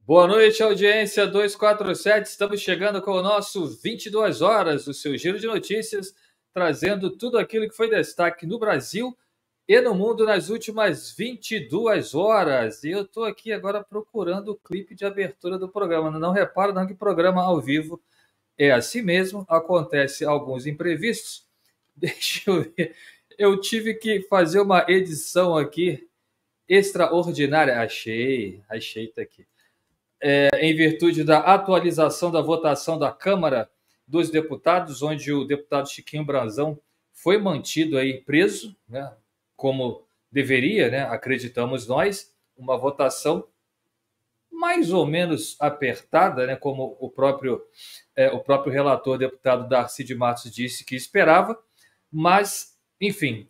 Boa noite, audiência 247. Estamos chegando com o nosso 22 horas, o seu giro de notícias, trazendo tudo aquilo que foi destaque no Brasil e no mundo nas últimas 22 horas. E eu estou aqui agora procurando o clipe de abertura do programa. Não repara não que programa ao vivo é assim mesmo, acontece alguns imprevistos. Deixa eu ver. Eu tive que fazer uma edição aqui extraordinária. Achei, tá aqui. Em virtude da atualização da votação da Câmara dos Deputados, onde o deputado Chiquinho Brazão foi mantido aí preso, né, como deveria, né, acreditamos nós, uma votação mais ou menos apertada, né, como o próprio relator, deputado Darcy de Matos, disse que esperava, mas, enfim,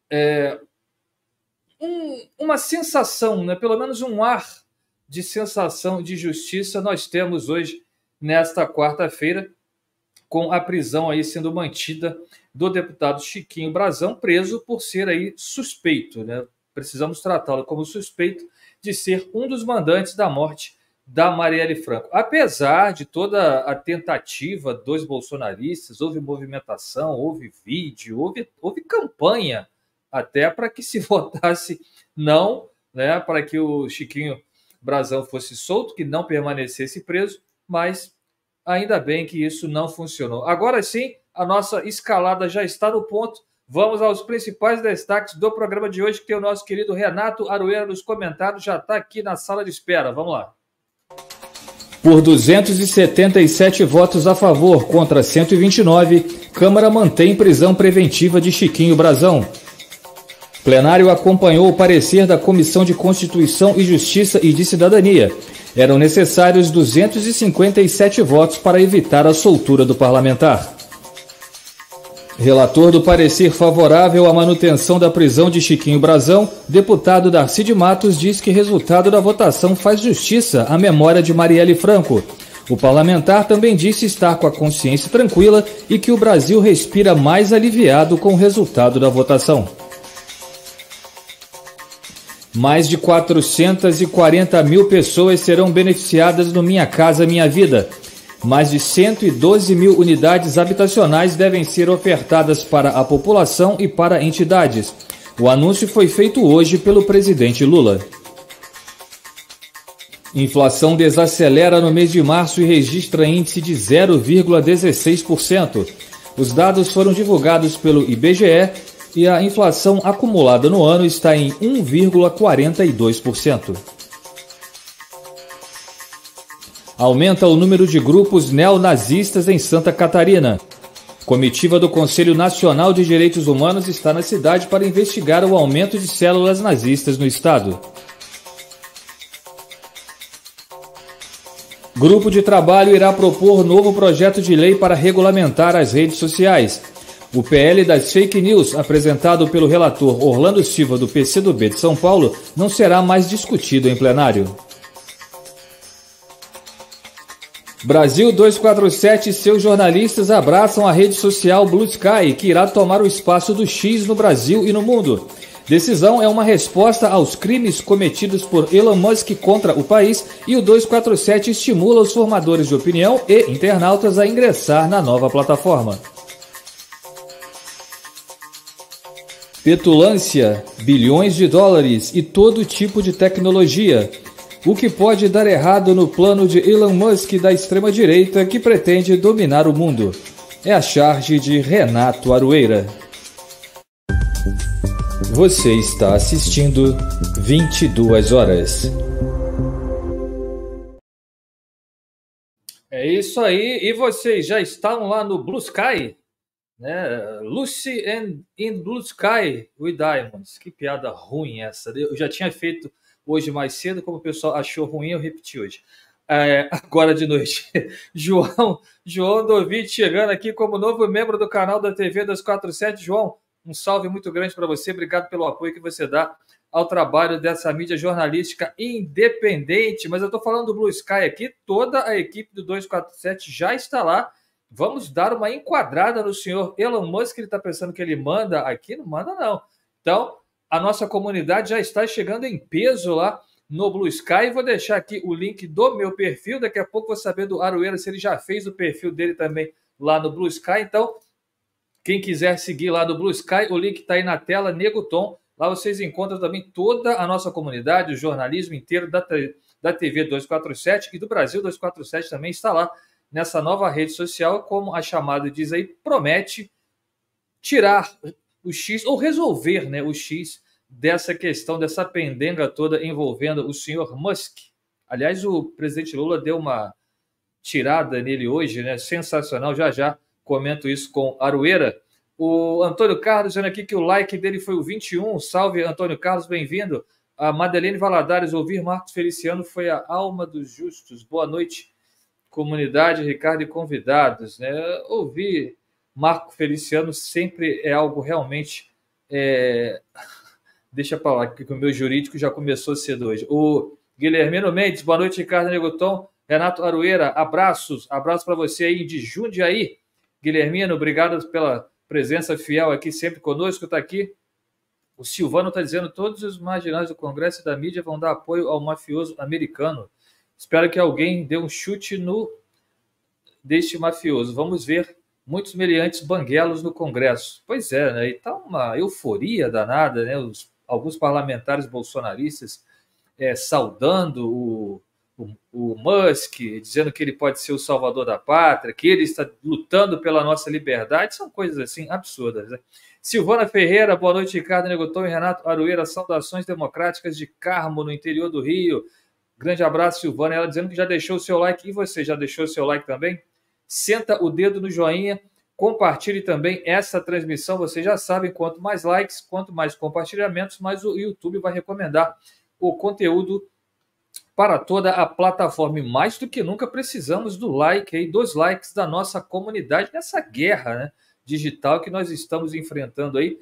uma sensação, né, pelo menos um ar de sensação de justiça nós temos hoje, nesta quarta-feira, com a prisão aí sendo mantida do deputado Chiquinho Brazão, preso por ser aí suspeito, né? Precisamos tratá-lo como suspeito de ser um dos mandantes da morte da Marielle Franco. Apesar de toda a tentativa dos bolsonaristas, houve movimentação, houve vídeo, houve campanha até para que se votasse não, né, para que o Chiquinho Brazão fosse solto, que não permanecesse preso, mas ainda bem que isso não funcionou. Agora sim, a nossa escalada já está no ponto. Vamos aos principais destaques do programa de hoje, que tem o nosso querido Renato Aroeira nos comentários, já está aqui na sala de espera. Vamos lá. Por 277 votos a favor contra 129, Câmara mantém prisão preventiva de Chiquinho Brazão. Plenário acompanhou o parecer da Comissão de Constituição e Justiça e de Cidadania. Eram necessários 257 votos para evitar a soltura do parlamentar. Relator do parecer favorável à manutenção da prisão de Chiquinho Brazão, deputado Darcy de Matos, diz que resultado da votação faz justiça à memória de Marielle Franco. O parlamentar também disse estar com a consciência tranquila e que o Brasil respira mais aliviado com o resultado da votação. Mais de 440 mil pessoas serão beneficiadas no Minha Casa Minha Vida. Mais de 112 mil unidades habitacionais devem ser ofertadas para a população e para entidades. O anúncio foi feito hoje pelo presidente Lula. Inflação desacelera no mês de março e registra índice de 0,16%. Os dados foram divulgados pelo IBGE e a inflação acumulada no ano está em 1,42%. Aumenta o número de grupos neonazistas em Santa Catarina. Comitiva do Conselho Nacional de Direitos Humanos está na cidade para investigar o aumento de células nazistas no estado. Grupo de trabalho irá propor novo projeto de lei para regulamentar as redes sociais. O PL das fake news, apresentado pelo relator Orlando Silva do PCdoB de São Paulo, não será mais discutido em plenário. Brasil 247 e seus jornalistas abraçam a rede social Blue Sky, que irá tomar o espaço do X no Brasil e no mundo. Decisão é uma resposta aos crimes cometidos por Elon Musk contra o país e o 247 estimula os formadores de opinião e internautas a ingressar na nova plataforma. Petulância, bilhões de dólares e todo tipo de tecnologia. O que pode dar errado no plano de Elon Musk da extrema-direita que pretende dominar o mundo? É a charge de Renato Aroeira. Você está assistindo 22 horas. É isso aí. E vocês já estão lá no Blue Sky? Né? Lucy in Blue Sky with Diamonds. Que piada ruim essa. Eu já tinha feito hoje mais cedo, como o pessoal achou ruim, eu repeti hoje. Agora de noite. João Dovide chegando aqui como novo membro do canal da TV 247. João, um salve muito grande para você. Obrigado pelo apoio que você dá ao trabalho dessa mídia jornalística independente. Mas eu estou falando do Blue Sky aqui. Toda a equipe do 247 já está lá. Vamos dar uma enquadrada no senhor Elon Musk. Ele está pensando que ele manda aqui? Não manda, não. Então, a nossa comunidade já está chegando em peso lá no Blue Sky. Vou deixar aqui o link do meu perfil. Daqui a pouco vou saber do Aroeira se ele já fez o perfil dele também lá no Blue Sky. Então, quem quiser seguir lá no Blue Sky, o link está aí na tela, Nego Tom. Lá vocês encontram também toda a nossa comunidade, o jornalismo inteiro da TV 247 e do Brasil 247 também está lá nessa nova rede social, como a chamada diz aí, promete tirar o X, ou resolver, né, o X dessa questão, dessa pendenga toda envolvendo o senhor Musk. Aliás, o presidente Lula deu uma tirada nele hoje, né, sensacional, já comento isso com Aroeira. O Antônio Carlos dizendo aqui que o like dele foi o 21, salve Antônio Carlos, bem-vindo. A Madeleine Valadares, ouvir Marcos Feliciano foi a alma dos justos. Boa noite, comunidade, Ricardo e convidados. Né? Ouvir Marco Feliciano sempre é algo realmente... Deixa para lá, que o meu jurídico já começou cedo hoje. O Guilhermino Mendes, boa noite, Ricardo Negoton. Renato Aroeira, abraços para você aí de Jundiaí. Guilhermino, obrigado pela presença fiel aqui, sempre conosco, está aqui. O Silvano está dizendo que todos os marginais do Congresso e da mídia vão dar apoio ao mafioso americano. Espero que alguém dê um chute deste mafioso. Vamos ver muitos meliantes banguelos no Congresso. Pois é, né? E está uma euforia danada, né? Alguns parlamentares bolsonaristas saudando o Musk, dizendo que ele pode ser o salvador da pátria, que ele está lutando pela nossa liberdade. São coisas assim absurdas, né? Silvana Ferreira, boa noite, Ricardo Negoton e Renato Aroeira, saudações democráticas de Carmo, no interior do Rio. Grande abraço, Silvana. Ela dizendo que já deixou o seu like. E você, já deixou o seu like também? Senta o dedo no joinha, compartilhe também essa transmissão. Vocês já sabem, quanto mais likes, quanto mais compartilhamentos, mais o YouTube vai recomendar o conteúdo para toda a plataforma. E mais do que nunca precisamos do like aí, dos likes da nossa comunidade nessa guerra, né, digital que nós estamos enfrentando aí.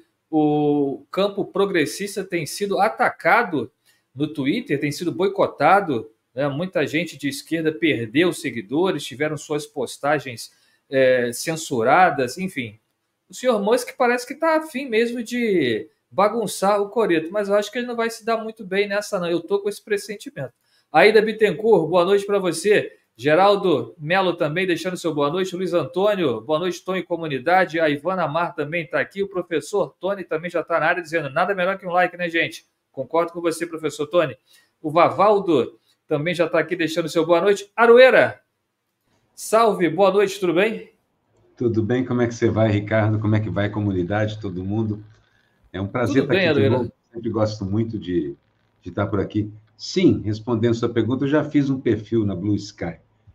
O campo progressista tem sido atacado no Twitter, tem sido boicotado, né? Muita gente de esquerda perdeu seguidores, tiveram suas postagens censuradas, enfim. O senhor Musk parece que está afim mesmo de bagunçar o coreto, mas eu acho que ele não vai se dar muito bem nessa, não. Eu estou com esse pressentimento. Aida Bittencourt, boa noite para você. Geraldo Melo também deixando seu boa noite. Luiz Antônio, boa noite, Tony Comunidade. A Ivana Mar também está aqui. O professor Tony também já está na área dizendo nada melhor que um like, né, gente? Concordo com você, professor Tony. O Vavaldo também já está aqui deixando seu boa noite. Aroeira, salve, boa noite, tudo bem? Tudo bem, como é que você vai, Ricardo? Como é que vai a comunidade, todo mundo? É um prazer tudo estar bem, aqui Aroeira. de novo. Sempre gosto muito de estar por aqui. Sim, respondendo sua pergunta, eu já fiz um perfil na Blue Sky.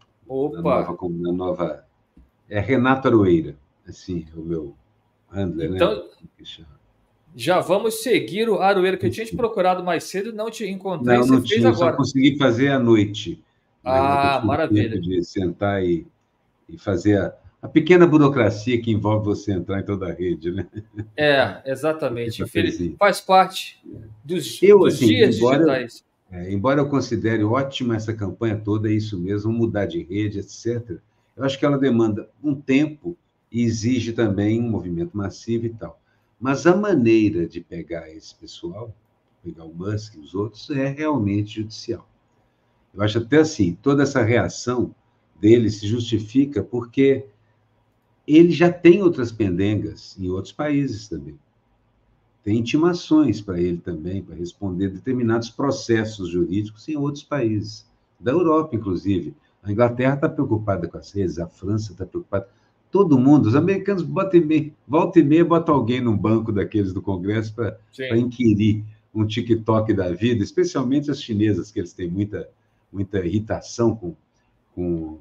Opa! Na nova... É Renato Aroeira, assim, o meu handler, então, né? Já vamos seguir o Aroeira, que eu tinha te procurado mais cedo, não te encontrei. Não, você não fez tinha, agora. só consegui fazer à noite. Maravilha. De sentar e fazer a pequena burocracia que envolve você entrar em toda a rede, né? Exatamente. Faz parte dos assim, dias digitais. Embora eu considere ótima essa campanha toda, é isso mesmo, mudar de rede, etc., eu acho que ela demanda um tempo e exige também um movimento massivo e tal. Mas a maneira de pegar esse pessoal, pegar o Musk e os outros, é realmente judicial. Eu acho até assim, toda essa reação dele se justifica porque ele já tem outras pendengas em outros países também. Tem intimações para ele também, para responder determinados processos jurídicos em outros países, da Europa, inclusive. A Inglaterra está preocupada com as redes, a França está preocupada. Todo mundo, os americanos volta e meia botam alguém num banco daqueles do Congresso para inquirir um TikTok da vida, especialmente as chinesas, que eles têm muita irritação com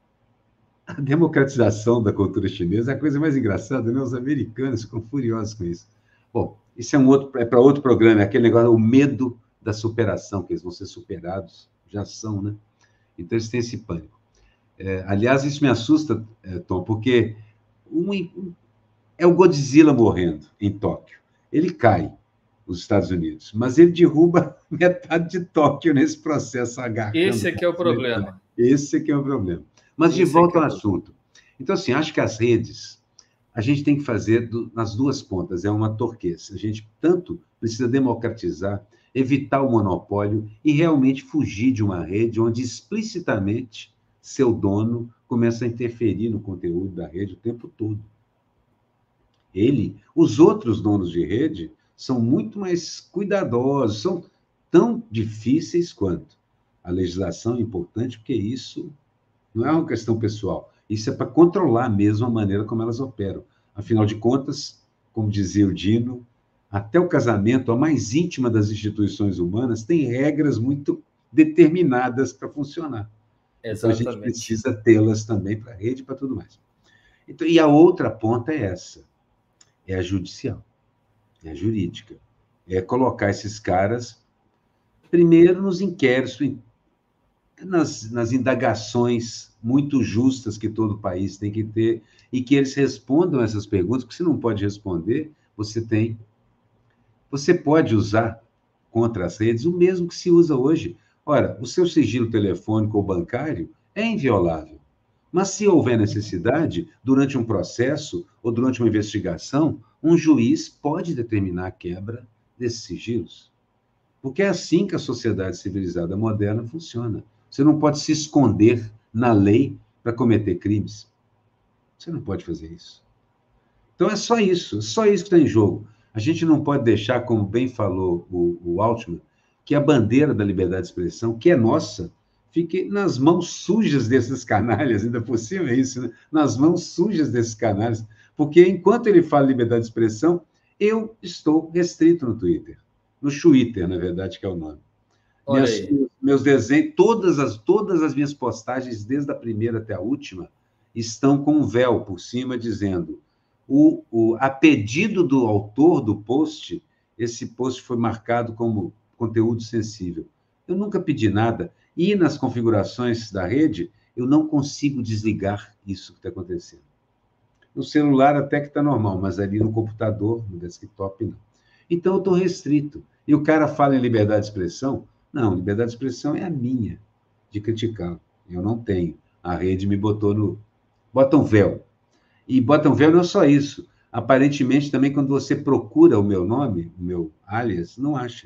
a democratização da cultura chinesa. É a coisa mais engraçada, né? Os americanos ficam furiosos com isso. Bom, isso é para outro programa, é aquele negócio, o medo da superação, que eles vão ser superados, já são, né? Então, eles têm esse pânico. Aliás, isso me assusta, Tom, porque é o Godzilla morrendo em Tóquio. Ele cai, os Estados Unidos, mas ele derruba metade de Tóquio nesse processo agarrando. Esse aqui é o problema. Esse aqui é o problema. Mas de volta ao assunto. Então, assim, acho que as redes a gente tem que fazer nas duas pontas, é uma torquês. A gente tanto precisa democratizar, evitar o monopólio e realmente fugir de uma rede onde explicitamente seu dono começa a interferir no conteúdo da rede o tempo todo. Os outros donos de rede são muito mais cuidadosos, são tão difíceis quanto. A legislação é importante porque isso não é uma questão pessoal, isso é para controlar mesmo a maneira como elas operam. Afinal de contas, como dizia o Dino, até o casamento, a mais íntima das instituições humanas, tem regras muito determinadas para funcionar. Exatamente. Então, a gente precisa tê-las também para a rede e para tudo mais. Então, e a outra ponta é essa, é a judicial, é a jurídica. É colocar esses caras, primeiro, nos inquéritos, nas indagações muito justas que todo país tem que ter, e que eles respondam essas perguntas, porque se não pode responder, você pode usar contra as redes o mesmo que se usa hoje. Ora, o seu sigilo telefônico ou bancário é inviolável. Mas se houver necessidade, durante um processo ou durante uma investigação, um juiz pode determinar a quebra desses sigilos. Porque é assim que a sociedade civilizada moderna funciona. Você não pode se esconder na lei para cometer crimes. Você não pode fazer isso. Então é só isso que está em jogo. A gente não pode deixar, como bem falou o Altman, que a bandeira da liberdade de expressão, que é nossa, fique nas mãos sujas desses canalhas, ainda por cima é isso, né? Nas mãos sujas desses canalhas, porque enquanto ele fala liberdade de expressão, eu estou restrito no Twitter, no Twitter, na verdade, que é o nome. Meus desenhos, todas as minhas postagens, desde a primeira até a última, estão com um véu por cima, dizendo, a pedido do autor do post, esse post foi marcado como conteúdo sensível. Eu nunca pedi nada. E nas configurações da rede, eu não consigo desligar isso que está acontecendo. No celular até que está normal, mas ali no computador, no desktop, não. Então, eu estou restrito. E o cara fala em liberdade de expressão. Não, liberdade de expressão é a minha, de criticar. Eu não tenho. A rede me bota um véu. E bota um véu não é só isso. Aparentemente, também, quando você procura o meu nome, o meu alias, não acha.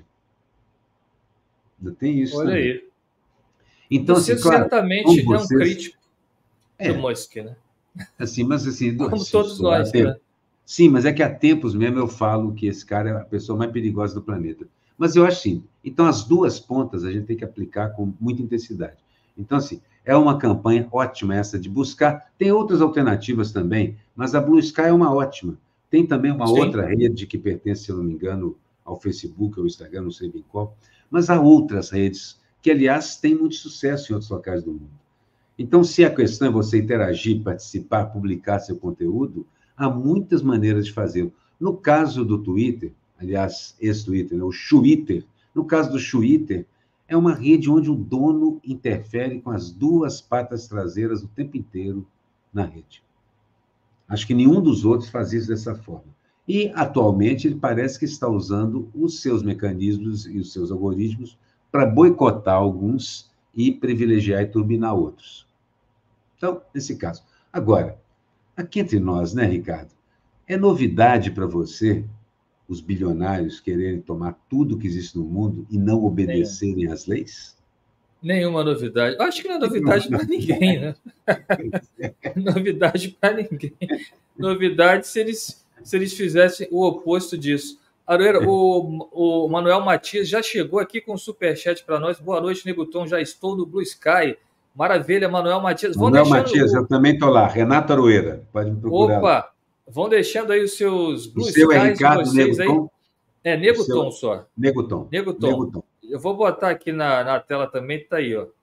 Ainda tem isso Olha também. aí. Então, você assim, claro, certamente é um crítico do Musk, né? Assim, mas assim... Como todos nós, né? Sim, mas é que há tempos mesmo eu falo que esse cara é a pessoa mais perigosa do planeta. Mas eu acho assim, então as duas pontas a gente tem que aplicar com muita intensidade. Então, assim, é uma campanha ótima essa de buscar. Tem outras alternativas também, mas a Blue Sky é uma ótima. Tem também uma outra rede que pertence, se eu não me engano, ao Facebook ou ao Instagram, não sei bem qual. Mas há outras redes que, aliás, têm muito sucesso em outros locais do mundo. Então, se a questão é você interagir, participar, publicar seu conteúdo, há muitas maneiras de fazê-lo. No caso do Twitter, aliás, esse Twitter, né, o Twitter, no caso do Twitter, é uma rede onde o dono interfere com as duas patas traseiras o tempo inteiro na rede. Acho que nenhum dos outros faz isso dessa forma. E, atualmente, ele parece que está usando os seus mecanismos e os seus algoritmos para boicotar alguns e privilegiar e turbinar outros. Então, nesse caso. Agora, aqui entre nós, né, Ricardo? É novidade para você os bilionários quererem tomar tudo que existe no mundo e não obedecerem às leis? Nenhuma novidade. Eu acho que não é novidade para ninguém, né? Novidade para ninguém. Novidade se eles fizessem o oposto disso. Aroeira, o Manuel Matias já chegou aqui com o superchat para nós. Boa noite, Neguton. Já estou no Blue Sky. Maravilha, Manuel Matias. Manuel Matias, eu também estou lá. Renato Aroeira, pode me procurar. Opa, vão deixando aí os seus Blue Skies é Ricardo de vocês Neguton? aí. É Neguton só. Neguton. Eu vou botar aqui na tela também, tá aí, ó.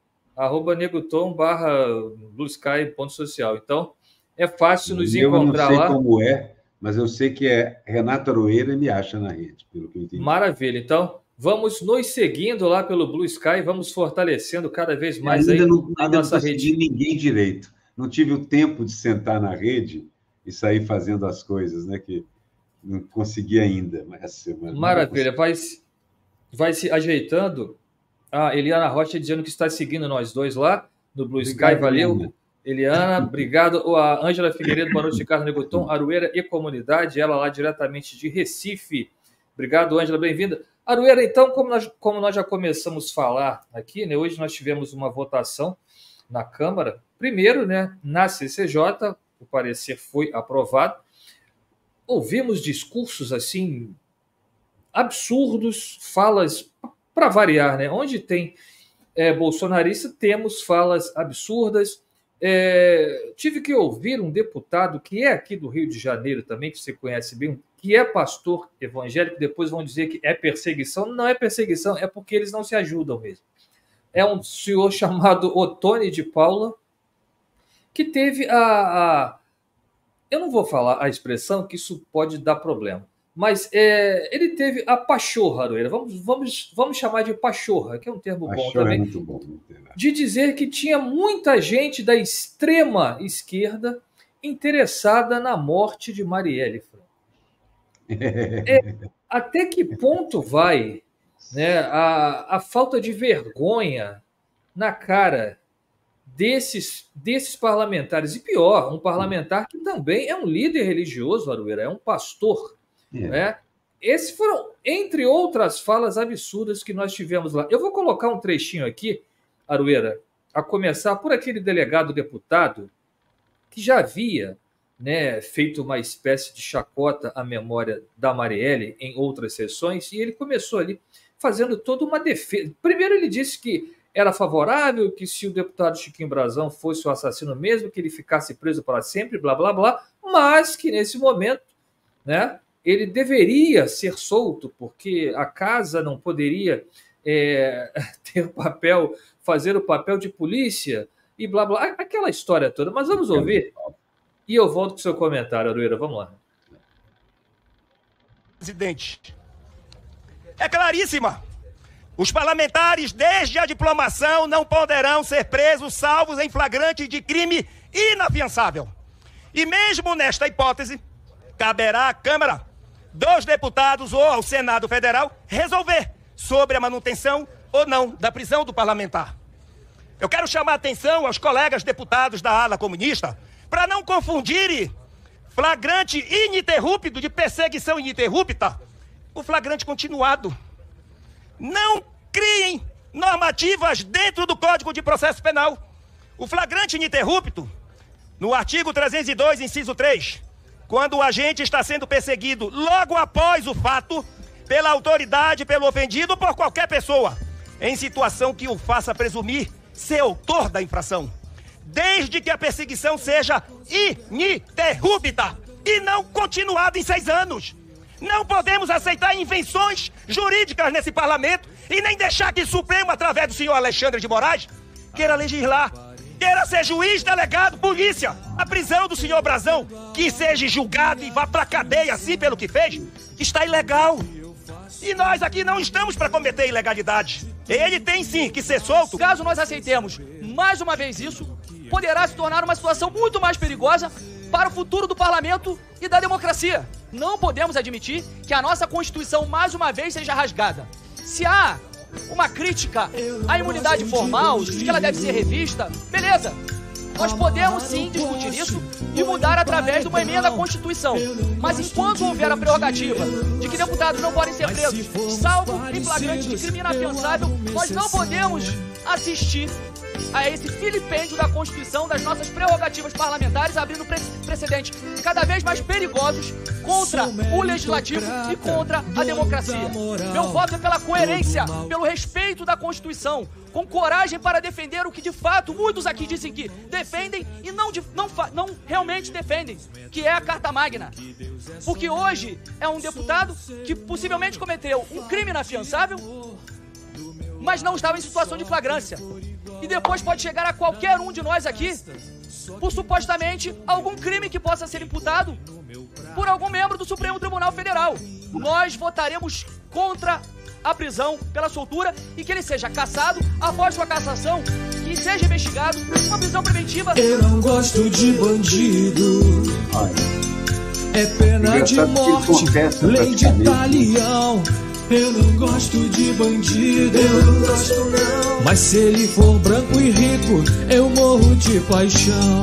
@neguton/bluesky.social. Então, é fácil nos encontrar lá. Eu não sei como é, mas eu sei que é Renato Aroeira e me acha na rede, pelo que eu entendi. Maravilha. Então, vamos nos seguindo lá pelo Blue Sky, vamos fortalecendo cada vez mais ainda aí a nossa rede. Não ninguém direito. Não tive o tempo de sentar na rede e sair fazendo as coisas, né? Que não consegui ainda. Mas essa semana. Maravilha. Vai se ajeitando. A Eliana Rocha dizendo que está seguindo nós dois lá no Blue Sky. Valeu. Eliana, obrigado. A Ângela Figueiredo, boa noite, Ricardo Neguton, Aroeira e comunidade, ela lá diretamente de Recife. Obrigado, Ângela, bem-vinda. Aroeira, então, como nós já começamos a falar aqui, né, hoje nós tivemos uma votação na Câmara. Primeiro, né, na CCJ, o parecer foi aprovado. Ouvimos discursos assim absurdos, falas para variar, né? Onde tem bolsonarista, temos falas absurdas. Tive que ouvir um deputado que é aqui do Rio de Janeiro também, que você conhece bem, que é pastor evangélico, depois vão dizer que é perseguição. Não é perseguição, é porque eles não se ajudam mesmo. É um senhor chamado Otônio de Paula, que teve eu não vou falar a expressão, que isso pode dar problema, mas ele teve a pachorra, Aroeira, vamos chamar de pachorra, que é um termo bom também, muito bom, de dizer que tinha muita gente da extrema esquerda interessada na morte de Marielle. Até que ponto vai, né, a falta de vergonha na cara desses parlamentares, e pior, um parlamentar que também é um líder religioso, Aroeira, é um pastor, né? Esses foram, entre outras falas absurdas que nós tivemos lá. Eu vou colocar um trechinho aqui, Aroeira, a começar por aquele delegado deputado que já havia, né, feito uma espécie de chacota à memória da Marielle em outras sessões, e ele começou ali fazendo toda uma defesa. Primeiro ele disse que era favorável, que se o deputado Chiquinho Brazão fosse o assassino mesmo, que ele ficasse preso para sempre, blá, blá, blá, mas que nesse momento, né, ele deveria ser solto, porque a casa não poderia fazer o papel de polícia, e blá, blá, aquela história toda. Mas vamos ouvir, e eu volto com o seu comentário, Aroeira, vamos lá. Presidente, é claríssima. Os parlamentares, desde a diplomação, não poderão ser presos, salvos em flagrante de crime inafiançável. E mesmo nesta hipótese, caberá à Câmara dos Deputados ou ao Senado Federal resolver sobre a manutenção ou não da prisão do parlamentar. Eu quero chamar a atenção aos colegas deputados da ala comunista para não confundirem flagrante ininterrupto de perseguição ininterrupta o flagrante continuado. Não criem normativas dentro do Código de Processo Penal. O flagrante ininterrupto, no artigo 302, inciso 3, quando o agente está sendo perseguido logo após o fato, pela autoridade, pelo ofendido ou por qualquer pessoa, em situação que o faça presumir ser autor da infração, desde que a perseguição seja ininterrupta e não continuada em 6 anos. Não podemos aceitar invenções jurídicas nesse parlamento e nem deixar que o Supremo, através do senhor Alexandre de Moraes, queira legislar, queira ser juiz, delegado, polícia. A prisão do senhor Brazão, que seja julgado e vá pra cadeia assim pelo que fez, está ilegal. E nós aqui não estamos para cometer ilegalidade. Ele tem sim que ser solto. Caso nós aceitemos mais uma vez isso, poderá se tornar uma situação muito mais perigosa para o futuro do parlamento e da democracia. Não podemos admitir que a nossa Constituição mais uma vez seja rasgada. Se há uma crítica à imunidade formal, de que ela deve ser revista, beleza. Nós podemos sim discutir isso e mudar através de uma emenda à Constituição. Mas enquanto houver a prerrogativa de que deputados não podem ser presos, salvo em flagrante de crime inafiançável, nós não podemos assistir a esse filipêndio da Constituição, das nossas prerrogativas parlamentares, abrindo precedentes cada vez mais perigosos contra o Legislativo e contra a democracia. Meu voto é pela coerência, pelo respeito da Constituição, com coragem para defender o que de fato muitos aqui dizem que defendem e não realmente defendem, que é a Carta Magna. Porque hoje é um deputado que possivelmente cometeu um crime inafiançável, mas não estava em situação de flagrância. E depois pode chegar a qualquer um de nós aqui por supostamente algum crime que possa ser imputado por algum membro do Supremo Tribunal Federal. Nós votaremos contra a prisão pela soltura e que ele seja cassado após sua cassação, que seja investigado, uma prisão preventiva. Eu não gosto de bandido. É pena de morte, lei de talião. Eu não gosto de bandido, eu não gosto não. Mas se ele for branco e rico, eu morro de paixão.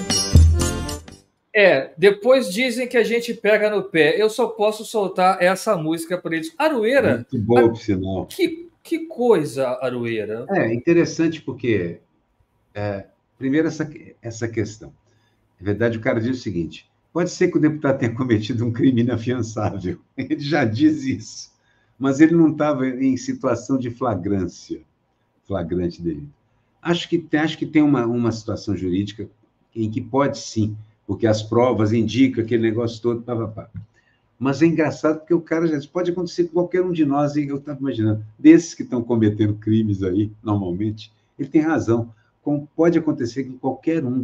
Depois dizem que a gente pega no pé. Eu só posso soltar essa música para eles. Aroeira. Muito boa, por sinal. Que coisa, Aroeira. Interessante porque, primeiro, essa questão. Na verdade, o cara diz o seguinte: pode ser que o deputado tenha cometido um crime inafiançável. Ele já diz isso. Mas ele não estava em situação de flagrante delito. Acho que tem uma situação jurídica em que pode sim, porque as provas indicam aquele negócio todo, Mas é engraçado porque o cara já diz, pode acontecer com qualquer um de nós, e eu estava imaginando, desses que estão cometendo crimes aí, normalmente, ele tem razão. Como pode acontecer com qualquer um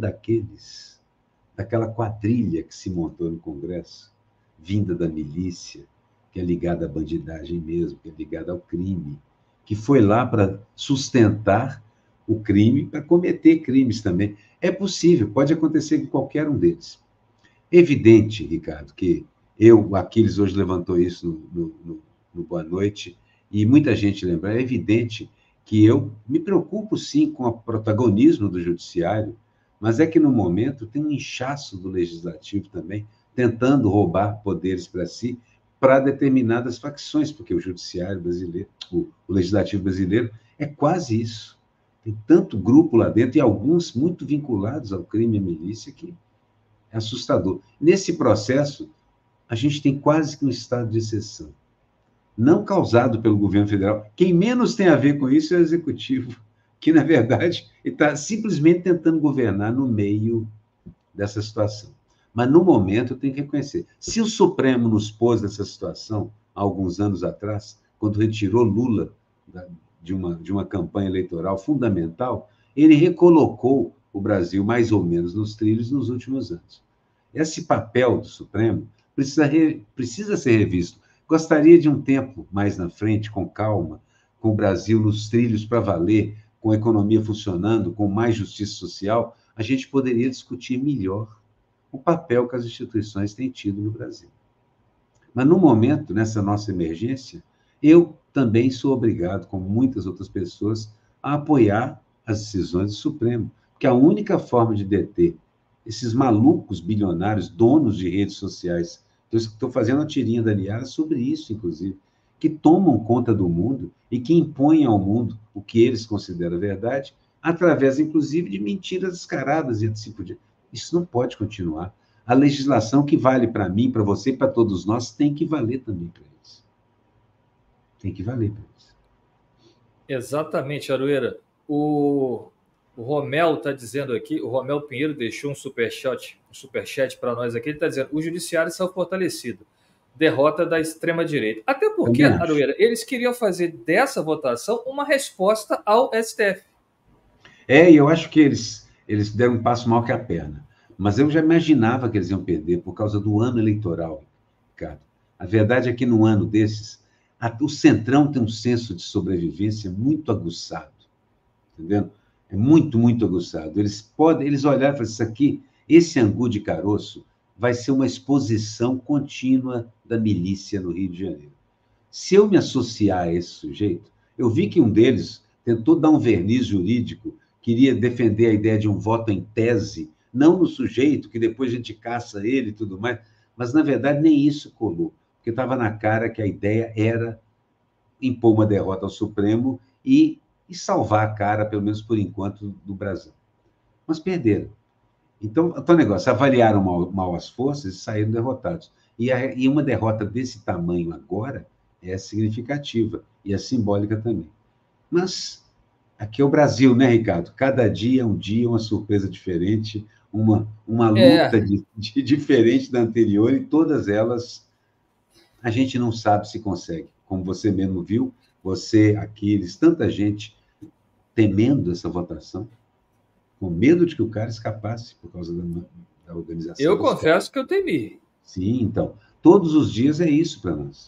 daquela quadrilha que se montou no Congresso, vinda da milícia, que é ligada à bandidagem mesmo, que é ligada ao crime, que foi lá para sustentar o crime, para cometer crimes também. É possível, pode acontecer com qualquer um deles. Evidente, Ricardo, que o Aquiles hoje levantou isso no Boa Noite, e muita gente lembra, é evidente que eu me preocupo sim com o protagonismo do judiciário, mas é que no momento tem um inchaço do legislativo também, tentando roubar poderes para si, para determinadas facções, porque o judiciário brasileiro, o legislativo brasileiro, é quase isso. Tem tanto grupo lá dentro, e alguns muito vinculados ao crime e à milícia, que é assustador. Nesse processo, a gente tem quase que um estado de exceção. Não causado pelo governo federal. Quem menos tem a ver com isso é o executivo, que, na verdade, está simplesmente tentando governar no meio dessa situação. Mas, no momento, tem que reconhecer. Se o Supremo nos pôs nessa situação, há alguns anos atrás, quando retirou Lula de uma campanha eleitoral fundamental, ele recolocou o Brasil mais ou menos nos trilhos nos últimos anos. Esse papel do Supremo precisa ser revisto. Gostaria de um tempo mais na frente, com calma, com o Brasil nos trilhos para valer, com a economia funcionando, com mais justiça social, a gente poderia discutir melhor o papel que as instituições têm tido no Brasil. Mas, no momento, nessa nossa emergência, eu também sou obrigado, como muitas outras pessoas, a apoiar as decisões do Supremo, porque a única forma de deter esses malucos bilionários, donos de redes sociais, estou fazendo uma tirinha da Niara sobre isso, inclusive, que tomam conta do mundo e que impõem ao mundo o que eles consideram verdade, através, inclusive, de mentiras descaradas e assim por diante. Isso não pode continuar. A legislação que vale para mim, para você e para todos nós, tem que valer também para eles. Tem que valer para eles. Exatamente, Aroeira. O Romel está dizendo aqui, o Romel Pinheiro deixou um superchat para nós aqui, ele está dizendo, o judiciário saiu fortalecido. Derrota da extrema-direita. Até porque, Aroeira, eles queriam fazer dessa votação uma resposta ao STF. E eu acho que eles deram um passo maior que a perna. Mas eu já imaginava que eles iam perder por causa do ano eleitoral, Ricardo. A verdade é que num ano desses, o Centrão tem um senso de sobrevivência muito aguçado. Entendendo? É muito, muito aguçado. Eles olharam e falaram, isso aqui, esse angu de caroço vai ser uma exposição contínua da milícia no Rio de Janeiro. Se eu me associar a esse sujeito, eu vi que um deles tentou dar um verniz jurídico, queria defender a ideia de um voto em tese, não no sujeito, que depois a gente caça ele e tudo mais, mas, na verdade, nem isso colou, porque estava na cara que a ideia era impor uma derrota ao Supremo e salvar a cara, pelo menos por enquanto, do Brasil. Mas perderam. Então, o negócio, avaliaram mal as forças e saíram derrotados. E uma derrota desse tamanho agora é significativa e é simbólica também. Mas aqui é o Brasil, né, Ricardo? Cada dia é um dia, uma surpresa diferente, uma luta diferente da anterior, e todas elas a gente não sabe se consegue. Como você mesmo viu, você, Aquiles, tanta gente temendo essa votação, com medo de que o cara escapasse por causa da organização. Eu confesso que eu temi. Sim, então, todos os dias é isso para nós.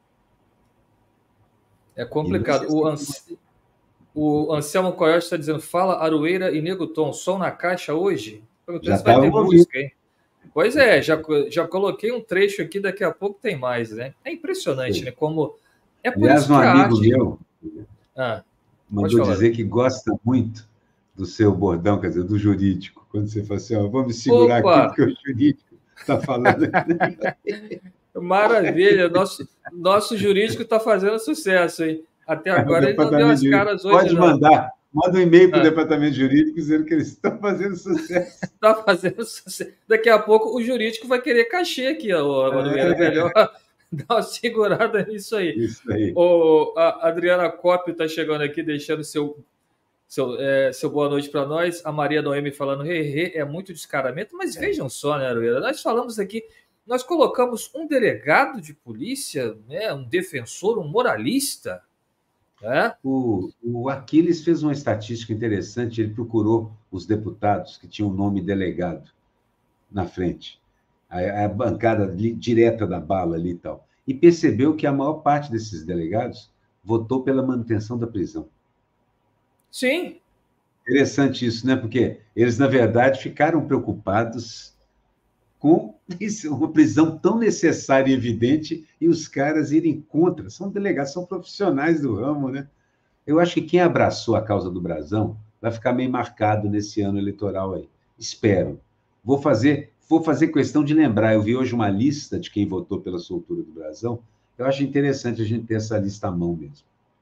É complicado. O Anselmo Coyote está dizendo, fala Aroeira e Nego Tom, som na caixa hoje? Já vai ter música, hein? Pois é, já coloquei um trecho aqui, daqui a pouco tem mais, né? É impressionante, né? Como É por Aliás, isso um que a amigo arte... meu mandou falar. dizer que gosta muito do seu bordão, quer dizer, do jurídico. Quando você fala assim, ó, vou me segurar aqui Opa! porque o jurídico está falando. Maravilha! Nosso jurídico está fazendo sucesso, hein? Até O agora ele não deu departamento as jurídico caras hoje, pode não. mandar, manda um e-mail para o Ah. departamento jurídico dizendo que eles estão fazendo sucesso. Está fazendo sucesso. Daqui a pouco o jurídico vai querer cachê aqui, ó, Manuela. É melhor dar uma segurada nisso aí. Isso aí. A Adriana Coppi está chegando aqui, deixando seu boa noite para nós. A Maria Noemi falando, é muito descaramento. Mas vejam só, né, Arueira? Nós falamos aqui, nós colocamos um delegado de polícia, né, um defensor, um moralista. Né? O Aquiles fez uma estatística interessante, ele procurou os deputados que tinham o nome delegado na frente, a bancada direta da bala ali e tal, e percebeu que a maior parte desses delegados votou pela manutenção da prisão. Sim. Interessante isso, né? Porque eles, na verdade, ficaram preocupados com uma prisão tão necessária e evidente e os caras irem contra. São delegados, são profissionais do ramo, né? Eu acho que quem abraçou a causa do Brasão vai ficar meio marcado nesse ano eleitoral aí. Espero. Vou fazer questão de lembrar. Eu vi hoje uma lista de quem votou pela soltura do Brasão. Eu acho interessante a gente ter essa lista à mão mesmo.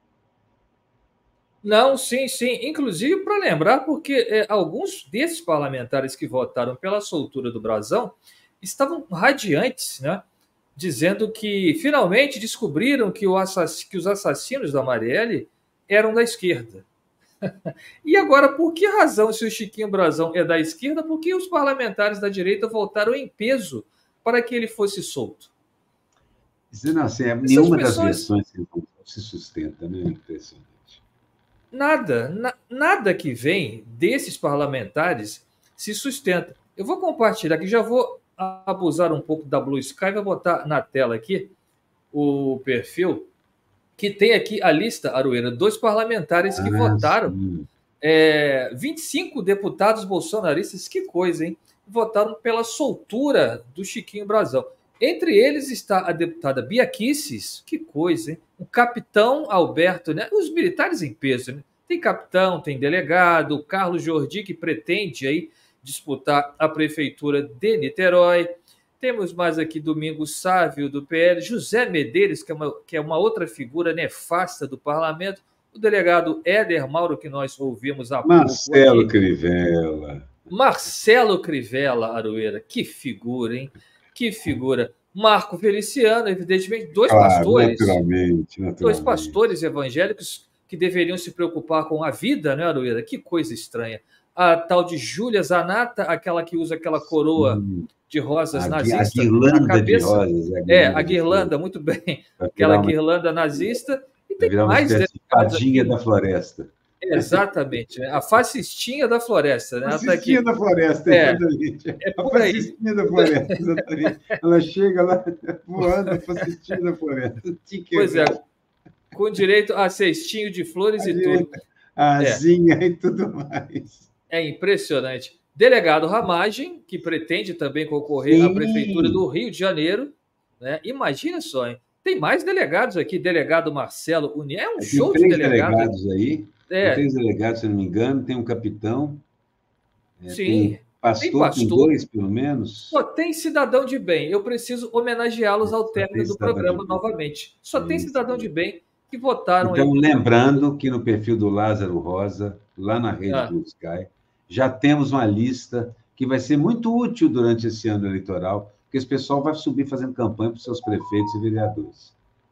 Não, sim. Inclusive, para lembrar, porque alguns desses parlamentares que votaram pela soltura do Brasão estavam radiantes, né? Dizendo que finalmente descobriram que os assassinos da Marielle eram da esquerda. E agora, por que razão, se o Chiquinho Brasão é da esquerda, por que os parlamentares da direita votaram em peso para que ele fosse solto? Não, assim, nenhuma das versões se sustenta, né? Impressionante. Nada que vem desses parlamentares se sustenta. Eu vou compartilhar aqui, já vou abusar um pouco da Blue Sky, vou botar na tela aqui o perfil, que tem aqui a lista, Arueira, dos parlamentares que votaram. 25 deputados bolsonaristas, que coisa, hein? Votaram pela soltura do Chiquinho Brasão. Entre eles está a deputada Bia Kicis, que coisa, hein? O capitão Alberto, né? Os militares em peso, né? Tem capitão, tem delegado, o Carlos Jordi, que pretende aí disputar a prefeitura de Niterói. Temos mais aqui Domingos Sávio, do PL, José Medeiros, que é uma outra figura nefasta do parlamento, o delegado Éder Mauro, que nós ouvimos há pouco. Marcelo Crivella, Arueira, que figura, hein? Que figura. Marco Feliciano, evidentemente, dois pastores. Naturalmente. Dois pastores evangélicos que deveriam se preocupar com a vida, né, Arueira? Que coisa estranha. A tal de Júlia Zanata, aquela que usa aquela coroa de rosas nazista. A guirlanda de rosas. A guirlanda, muito bem. Aquela guirlanda nazista. E tem mais fadinha da floresta. Exatamente. Né? A fascistinha da floresta. Né? Fascistinha da floresta, exatamente. A fascistinha da floresta, exatamente. Ela chega lá voando, a fascistinha da floresta. Pois é. Com direito a cestinho de flores e tudo. Asinha e tudo mais. É impressionante. Delegado Ramagem, que pretende também concorrer à Prefeitura do Rio de Janeiro. Né? Imagina só, hein? Tem mais delegados aqui. Delegado Marcelo União. É um show de delegados aí. Tem 3 delegados, se não me engano. Tem um capitão. Sim. Tem pastor, 2, pelo menos. Só tem cidadão de bem. Eu preciso homenageá-los ao término do programa novamente. Só tem cidadão de bem que votaram. Então, lembrando que no perfil do Lázaro Rosa, lá na rede do Sky, já temos uma lista que vai ser muito útil durante esse ano eleitoral, porque esse pessoal vai subir fazendo campanha para os seus prefeitos e vereadores.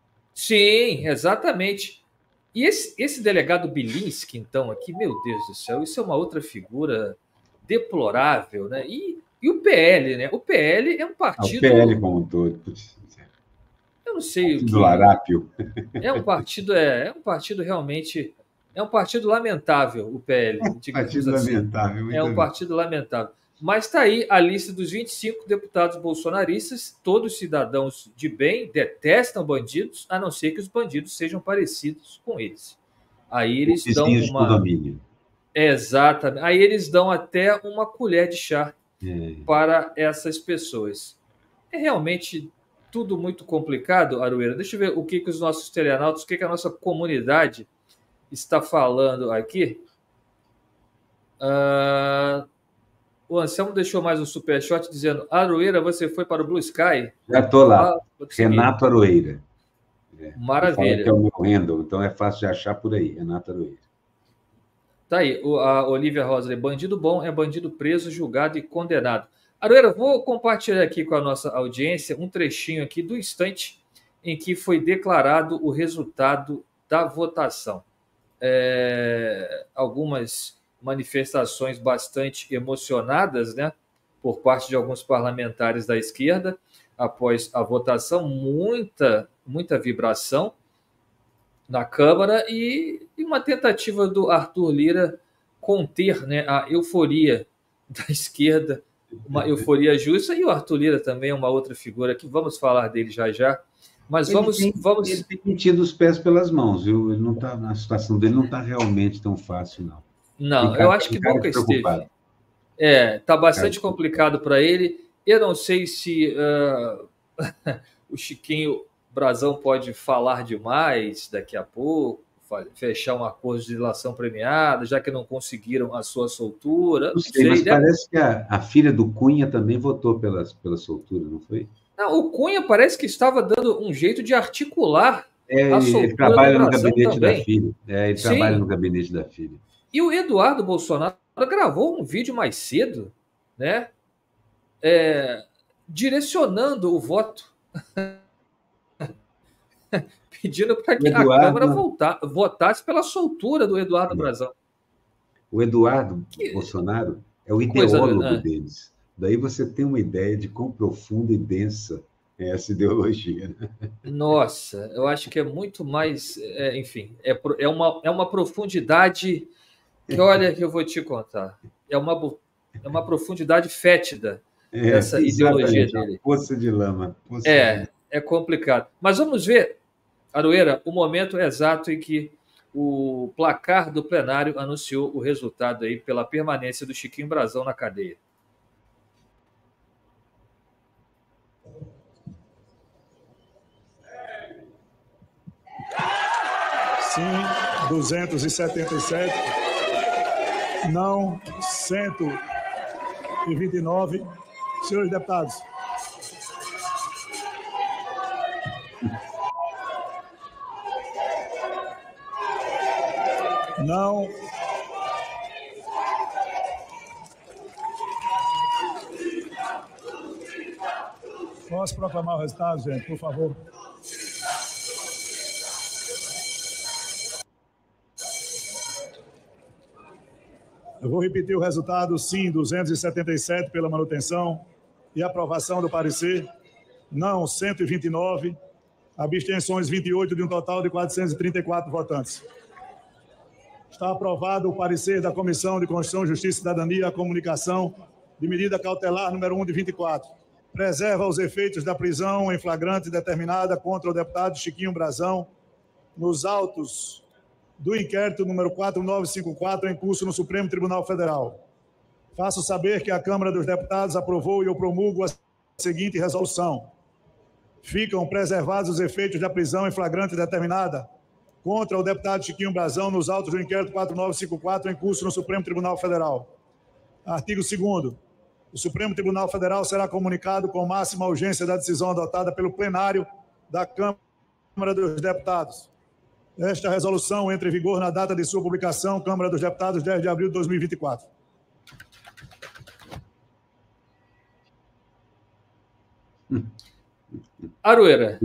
Sim, exatamente. E esse delegado Bilinski, então, aqui, meu Deus do céu, isso é uma outra figura deplorável, né? E o PL, né? O PL é um partido... O PL como um todo. Eu não sei o que... Do Larápio. É um partido realmente... É um partido lamentável, o PL. Partido lamentável. É um partido lamentável. Mas está aí a lista dos 25 deputados bolsonaristas, todos cidadãos de bem, detestam bandidos, a não ser que os bandidos sejam parecidos com eles. Aí eles dão uma... Exatamente. Aí eles dão até uma colher de chá para essas pessoas. É realmente tudo muito complicado, Aroeira. Deixa eu ver o que os nossos telenautas, o que a nossa comunidade está falando aqui. O Anselmo deixou mais um superchat dizendo: Aroeira, você foi para o Blue Sky? Já estou lá. Renato Aroeira. Maravilha. Que é o meu handle, então é fácil de achar por aí, Renato Aroeira. Tá aí, a Olivia Rosa, bandido bom é bandido preso, julgado e condenado. Aroeira, vou compartilhar aqui com a nossa audiência um trechinho aqui do instante em que foi declarado o resultado da votação. Algumas manifestações bastante emocionadas, né, por parte de alguns parlamentares da esquerda após a votação, muita vibração na Câmara e uma tentativa do Arthur Lira conter, né, a euforia da esquerda, uma euforia justa, e o Arthur Lira também é uma outra figura que vamos falar dele já. Mas ele tem metido os pés pelas mãos, viu? Ele não tá, a situação dele não está realmente tão fácil, não. Não, eu acho que nunca esteve. Está bastante complicado para ele. Eu não sei se o Chiquinho Brasão pode falar demais daqui a pouco, fechar um acordo de delação premiada, já que não conseguiram a sua soltura. Não sei, mas parece que a filha do Cunha também votou pela soltura, não foi? Não, o Cunha parece que estava dando um jeito de articular a soltura. Ele trabalha no gabinete da filha. Ele trabalha no gabinete da filha. E o Eduardo Bolsonaro gravou um vídeo mais cedo, né? Direcionando o voto. Pedindo para que a Câmara votasse pela soltura do Eduardo Brazão. O Eduardo Bolsonaro é o ideólogo deles. Daí você tem uma ideia de quão profunda e densa é essa ideologia. Né? Nossa, eu acho que é muito mais... enfim, é uma profundidade que, olha, que eu vou te contar. É uma profundidade fétida essa ideologia dele. Poça de lama. É complicado. Mas vamos ver, Aroeira, o momento exato em que o placar do plenário anunciou o resultado aí pela permanência do Chiquinho Brasão na cadeia. Sim, 277. Não, 129. Senhores deputados. Não. Posso proclamar o resultado, gente, por favor? Eu vou repetir o resultado. Sim, 277 pela manutenção e aprovação do parecer. Não, 129. Abstenções, 28, de um total de 434 votantes. Está aprovado o parecer da Comissão de Constituição, Justiça e Cidadania, Comunicação, de medida cautelar número 1 de 24. Preserva os efeitos da prisão em flagrante determinada contra o deputado Chiquinho Brasão nos autos do inquérito número 4954 em curso no Supremo Tribunal Federal. Faço saber que a Câmara dos Deputados aprovou e eu promulgo a seguinte resolução. Ficam preservados os efeitos da prisão em flagrante determinada contra o deputado Chiquinho Brasão nos autos do inquérito 4954 em curso no Supremo Tribunal Federal. Artigo 2º. O Supremo Tribunal Federal será comunicado com máxima urgência da decisão adotada pelo plenário da Câmara dos Deputados. Esta resolução entra em vigor na data de sua publicação, Câmara dos Deputados, 10 de abril de 2024. Aroeira.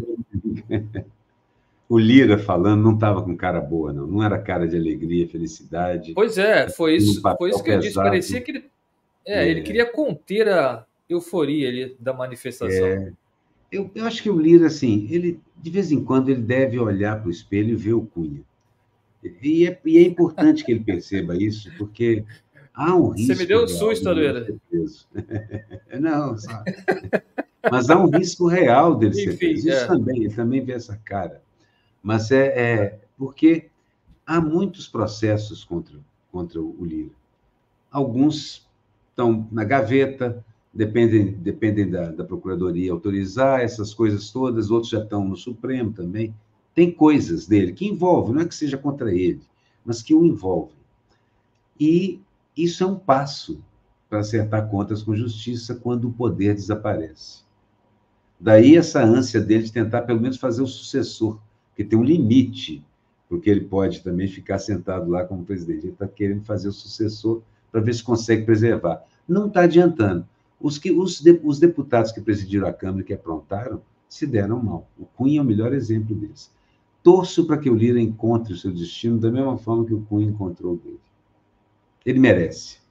O Lira falando não estava com cara boa, não. Não era cara de alegria, felicidade. Pois é, foi isso que eu disse. Parecia que ele queria conter a euforia ali da manifestação. Eu acho que o Lira, assim, ele, de vez em quando, ele deve olhar para o espelho e ver o Cunha. E é importante que ele perceba isso, porque há um risco... Você me deu um susto, Aroeira. Não, sabe? Mas há um risco real dele ser preso. Isso também, ele também vê essa cara. Mas porque há muitos processos contra o Lira. Alguns estão na gaveta, dependem da Procuradoria autorizar essas coisas todas, outros já estão no Supremo também. Tem coisas dele que envolvem, não é que seja contra ele, mas que o envolvem. E isso é um passo para acertar contas com justiça quando o poder desaparece. Daí essa ânsia dele de tentar, pelo menos, fazer o sucessor, porque tem um limite, porque ele pode também ficar sentado lá como presidente. Ele está querendo fazer o sucessor para ver se consegue preservar. Não está adiantando. Os deputados que presidiram a Câmara e que aprontaram se deram mal. O Cunha é o melhor exemplo deles. Torço para que o Lira encontre o seu destino da mesma forma que o Cunha encontrou o dele. Ele merece.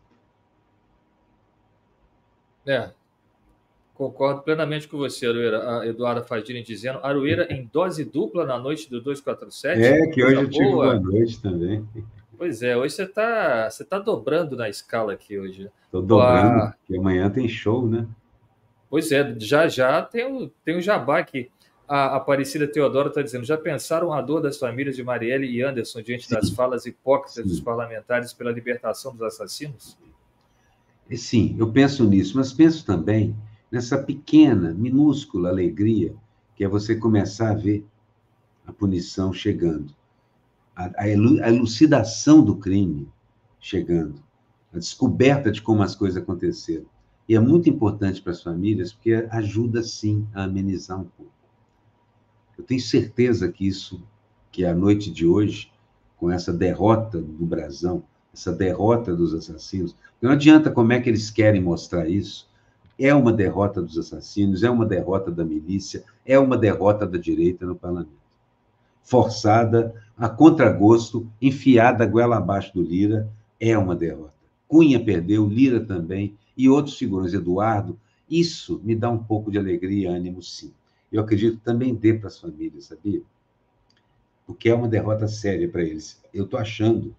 Concordo plenamente com você, Aroeira. A Eduarda Fadini dizendo, Aroeira em dose dupla na noite do 247. Que hoje eu tive boa noite também. Pois é, hoje você tá dobrando na escala aqui hoje. Estou dobrando, porque amanhã tem show, né? Pois é, já tem o jabá aqui. A Aparecida Teodora está dizendo, já pensaram a dor das famílias de Marielle e Anderson diante das falas hipócritas dos parlamentares pela libertação dos assassinos? Sim, eu penso nisso, mas penso também nessa pequena, minúscula alegria que é você começar a ver a punição chegando, a elucidação do crime chegando, a descoberta de como as coisas aconteceram. E é muito importante para as famílias, porque ajuda, sim, a amenizar um pouco. Eu tenho certeza que a noite de hoje, com essa derrota do Brasão, essa derrota dos assassinos, não adianta como é que eles querem mostrar isso, é uma derrota dos assassinos, é uma derrota da milícia, é uma derrota da direita no parlamento. Forçada, a contragosto, enfiada a goela abaixo do Lira, é uma derrota. Cunha perdeu, Lira também, e outros figuras, Eduardo. Isso me dá um pouco de alegria e ânimo, sim. Eu acredito que também dê para as famílias, sabia? Porque é uma derrota séria para eles. Eu estou achando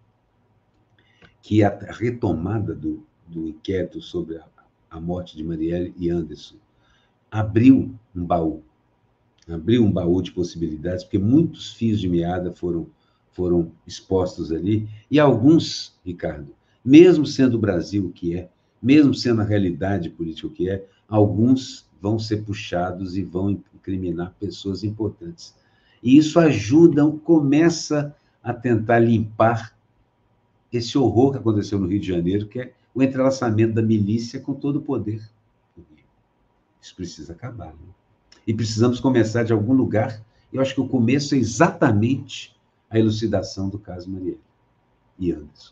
que a retomada do inquérito sobre a morte de Marielle e Anderson abriu um baú de possibilidades, porque muitos fios de meada foram expostos ali, e alguns, Ricardo, mesmo sendo o Brasil o que é, mesmo sendo a realidade política o que é, alguns vão ser puxados e vão incriminar pessoas importantes. E isso ajuda, começa a tentar limpar esse horror que aconteceu no Rio de Janeiro, que é o entrelaçamento da milícia com todo o poder. Isso precisa acabar, né? E precisamos começar de algum lugar. Eu acho que o começo é exatamente a elucidação do caso Marielle e Anderson.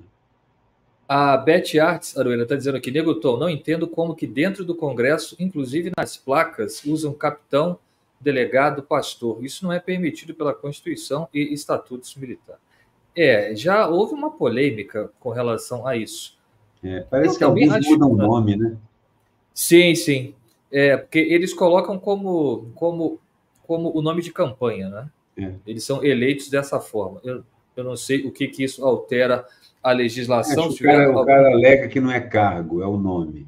A Beth Arts, Aroeira, está dizendo aqui, Nego Tom, não entendo como que dentro do Congresso, inclusive nas placas, usam capitão, delegado, pastor. Isso não é permitido pela Constituição e estatutos militares. Já houve uma polêmica com relação a isso. Parece que alguns mudam o nome, né? Sim. Porque eles colocam como o nome de campanha, né? Eles são eleitos dessa forma. Eu não sei o que isso altera a legislação. O cara alega que não é cargo, é o nome.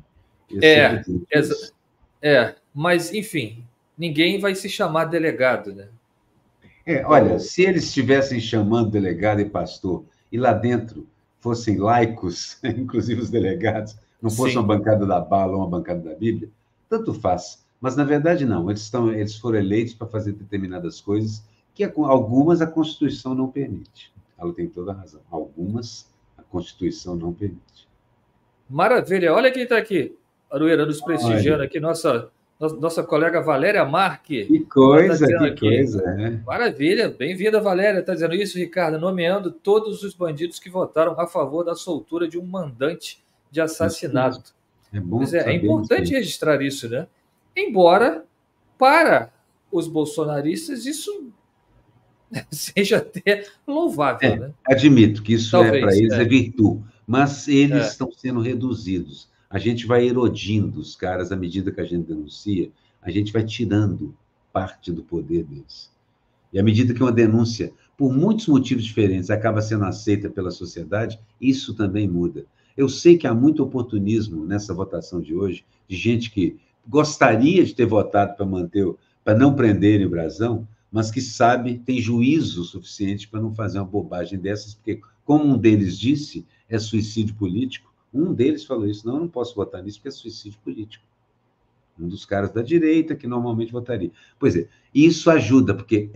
Mas, enfim, ninguém vai se chamar delegado, né? Olha, se eles estivessem chamando delegado e pastor, e lá dentro fossem laicos, inclusive os delegados, não fosse uma bancada da bala ou uma bancada da Bíblia, tanto faz. Mas, na verdade, não. Eles foram eleitos para fazer determinadas coisas que algumas a Constituição não permite. Ela tem toda a razão. Algumas a Constituição não permite. Maravilha. Olha quem está aqui, Aroeira, nos prestigiando aqui, nossa colega Valéria Marque. Que coisa, é. Maravilha, bem-vinda, Valéria. Está dizendo isso, Ricardo, nomeando todos os bandidos que votaram a favor da soltura de um mandante de assassinato. É bom é importante registrar isso, né? Embora, para os bolsonaristas, isso seja até louvável, né? Admito que isso para eles é virtude, mas eles estão sendo reduzidos. A gente vai erodindo os caras à medida que a gente denuncia, a gente vai tirando parte do poder deles. E à medida que uma denúncia, por muitos motivos diferentes, acaba sendo aceita pela sociedade, isso também muda. Eu sei que há muito oportunismo nessa votação de hoje, de gente que gostaria de ter votado para não prenderem o Brasão, mas que sabe, tem juízo suficiente para não fazer uma bobagem dessas, porque, como um deles disse, é suicídio político. Um deles falou isso, não, eu não posso votar nisso porque é suicídio político. Um dos caras da direita que normalmente votaria. Pois é, isso ajuda, porque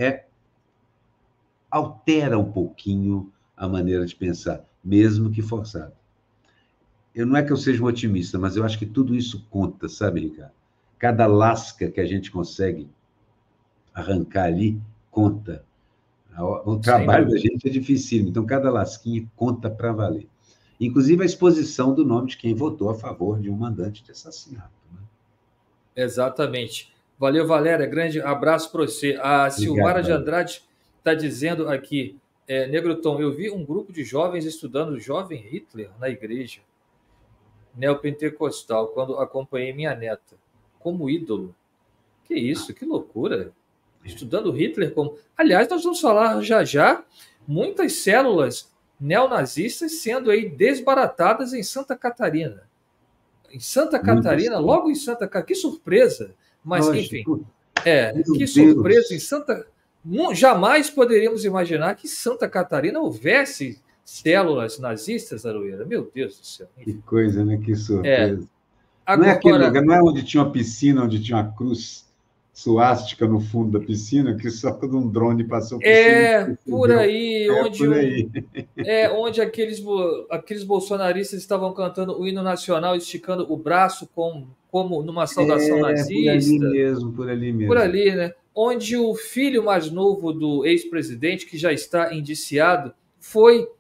altera um pouquinho a maneira de pensar, mesmo que forçado. Não é que eu seja um otimista, mas eu acho que tudo isso conta, sabe, Ricardo? Cada lasca que a gente consegue arrancar ali, conta. O trabalho da gente é dificílimo, então cada lasquinha conta para valer. Inclusive a exposição do nome de quem votou a favor de um mandante de assassinato. Né? Exatamente. Valeu, Valéria. Grande abraço para você. A Silmara de Andrade está dizendo aqui, Negro Tom, eu vi um grupo de jovens estudando o jovem Hitler na igreja neopentecostal, quando acompanhei minha neta, como ídolo. Que isso, que loucura. Estudando Hitler como... Aliás, nós vamos falar já muitas células neonazistas sendo aí desbaratadas em Santa Catarina. Em Santa Catarina, logo em Santa Catarina. Que surpresa. Mas, enfim, que surpresa. Em Santa... Jamais poderíamos imaginar que em Santa Catarina houvesse células nazistas, Aroeira. Meu Deus do céu. Que coisa, né? Que surpresa. Agora, não é aquele lugar, não é onde tinha uma piscina, onde tinha uma cruz suástica no fundo da piscina, que só quando um drone passou por cima. Por aí, onde aqueles bolsonaristas estavam cantando o hino nacional, esticando o braço como numa saudação nazista. Por ali mesmo. Por ali, né? Onde o filho mais novo do ex-presidente, que já está indiciado, foi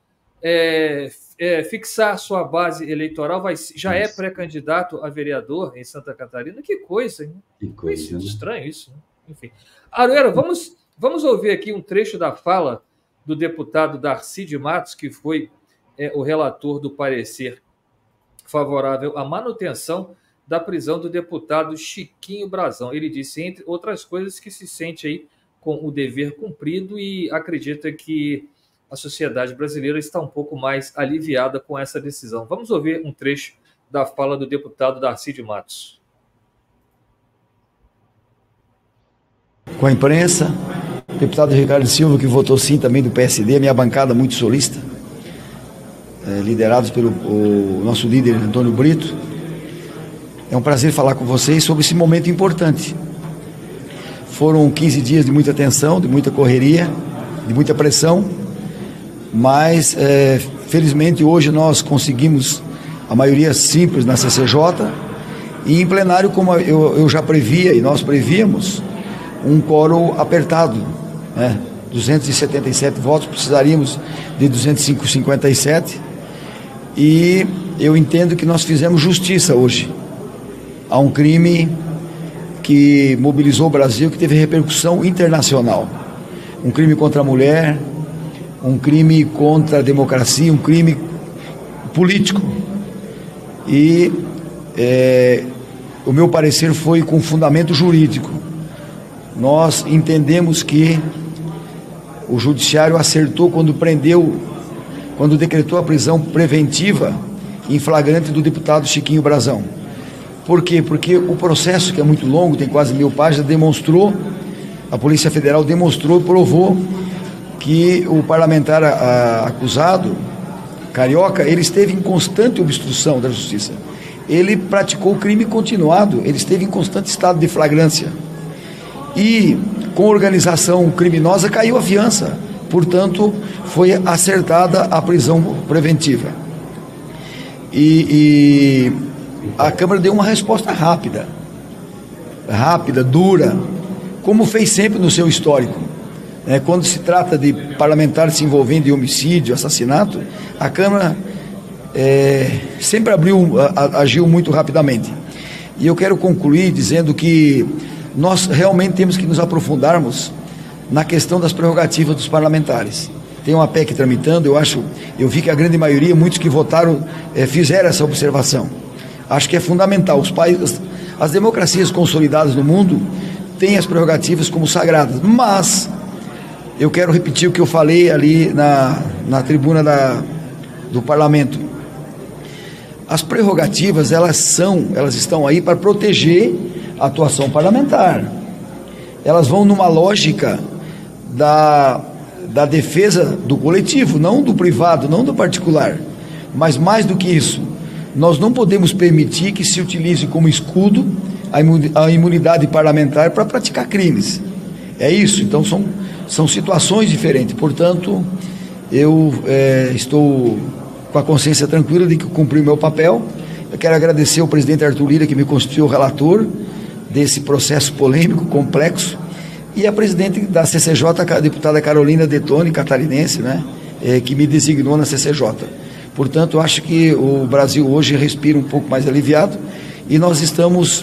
fixar sua base eleitoral, já é pré-candidato a vereador em Santa Catarina. Que coisa, hein? Que coisa, né? Estranho isso, né? Enfim. Aroeira, vamos ouvir aqui um trecho da fala do deputado Darcy de Matos, que foi o relator do parecer favorável à manutenção da prisão do deputado Chiquinho Brazão. Ele disse, entre outras coisas, que se sente aí com o dever cumprido e acredita que a sociedade brasileira está um pouco mais aliviada com essa decisão. Vamos ouvir um trecho da fala do deputado Darcy de Matos. Com a imprensa, o deputado Ricardo Silva, que votou sim também do PSD, minha bancada muito solista, liderados pelo nosso líder Antônio Brito. É um prazer falar com vocês sobre esse momento importante. Foram 15 dias de muita tensão, de muita correria, de muita pressão, mas felizmente hoje nós conseguimos a maioria simples na CCJ e em plenário, como eu já previa e nós prevíamos, um quórum apertado, né? 277 votos, precisaríamos de 257 e eu entendo que nós fizemos justiça hoje a um crime que mobilizou o Brasil, que teve repercussão internacional, um crime contra a mulher, um crime contra a democracia, um crime político. E o meu parecer foi com fundamento jurídico. Nós entendemos que o judiciário acertou quando decretou a prisão preventiva em flagrante do deputado Chiquinho Brazão. Por quê? Porque o processo, que é muito longo, tem quase 1000 páginas, a Polícia Federal demonstrou e provou que o parlamentar acusado, Carioca, ele esteve em constante obstrução da justiça. Ele praticou crime continuado, ele esteve em constante estado de flagrância. E com organização criminosa caiu a fiança, portanto, foi acertada a prisão preventiva. E a Câmara deu uma resposta rápida, dura, como fez sempre no seu histórico. Quando se trata de parlamentares se envolvendo em homicídio, assassinato, a Câmara sempre agiu muito rapidamente. E eu quero concluir dizendo que nós realmente temos que nos aprofundarmos na questão das prerrogativas dos parlamentares. Tem uma PEC tramitando, eu vi que a grande maioria, muitos que votaram, fizeram essa observação. Acho que é fundamental. As democracias consolidadas no mundo têm as prerrogativas como sagradas, mas eu quero repetir o que eu falei ali na tribuna do parlamento. As prerrogativas, elas estão aí para proteger a atuação parlamentar. Elas vão numa lógica da defesa do coletivo, não do privado, não do particular. Mas mais do que isso, Nós não podemos permitir que se utilize como escudo a imunidade parlamentar para praticar crimes. É isso, então são situações diferentes. Portanto, eu estou com a consciência tranquila de que cumpri o meu papel. Eu quero agradecer ao presidente Arthur Lira, que me constituiu relator desse processo polêmico, complexo, e a presidente da CCJ, a deputada Carolina Detoni, catarinense, né, que me designou na CCJ. Portanto, eu acho que o Brasil hoje respira um pouco mais aliviado e nós estamos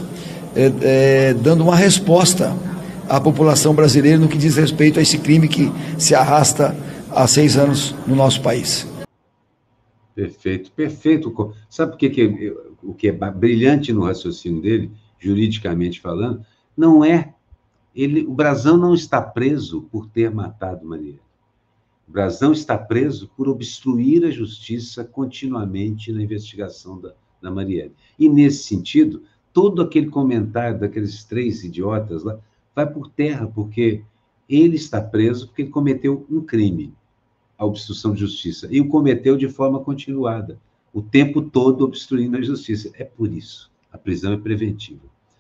dando uma resposta à população brasileira no que diz respeito a esse crime que se arrasta há 6 anos no nosso país. Perfeito, perfeito. Sabe o que é brilhante no raciocínio dele, juridicamente falando? Não é... o Brazão não está preso por ter matado Marielle. O Brazão está preso por obstruir a justiça continuamente na investigação da Marielle. E, nesse sentido, todo aquele comentário daqueles 3 idiotas lá vai por terra, porque ele está preso porque ele cometeu um crime, a obstrução de justiça, e o cometeu de forma continuada, o tempo todo obstruindo a justiça. É por isso, a prisão é preventiva.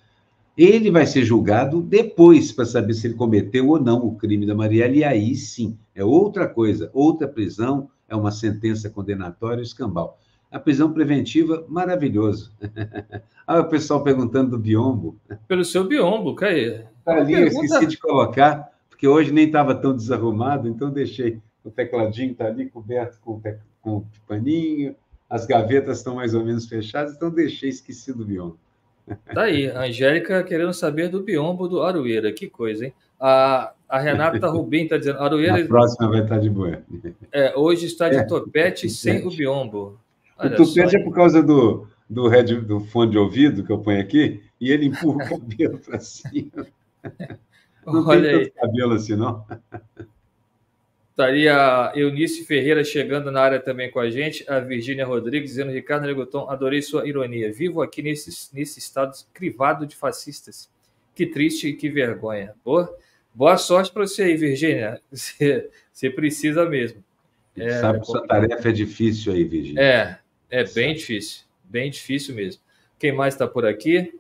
Ele vai ser julgado depois para saber se ele cometeu ou não o crime da Marielle, e aí sim, é outra coisa, outra prisão, é uma sentença condenatória escambau. A prisão preventiva, maravilhoso. O pessoal perguntando do biombo. Pelo seu biombo, Caí. Ali, eu esqueci de colocar, porque hoje nem estava tão desarrumado, então deixei o tecladinho, está ali coberto com paninho, as gavetas estão mais ou menos fechadas, então deixei esquecido do biombo. Tá aí, a Angélica querendo saber do biombo do Aroeira, que coisa, hein? A Renata Rubim está dizendo, Aroeira... A próxima vai estar de boa. Hoje está de topete sem o biombo. Olha, o topete é por causa do fone de ouvido que eu ponho aqui, e ele empurra o cabelo para cima. Não olha tem aí. tanto cabelo assim, não? Estaria a Eunice Ferreira chegando na área também com a gente, a Virgínia Rodrigues dizendo, Ricardo Negoton, adorei sua ironia. Vivo aqui nesse estado crivado de fascistas. Que triste e que vergonha. Boa sorte para você aí, Virgínia. Você precisa mesmo. Sabe que sua tarefa é difícil aí, Virgínia. É bem difícil mesmo. Quem mais está por aqui?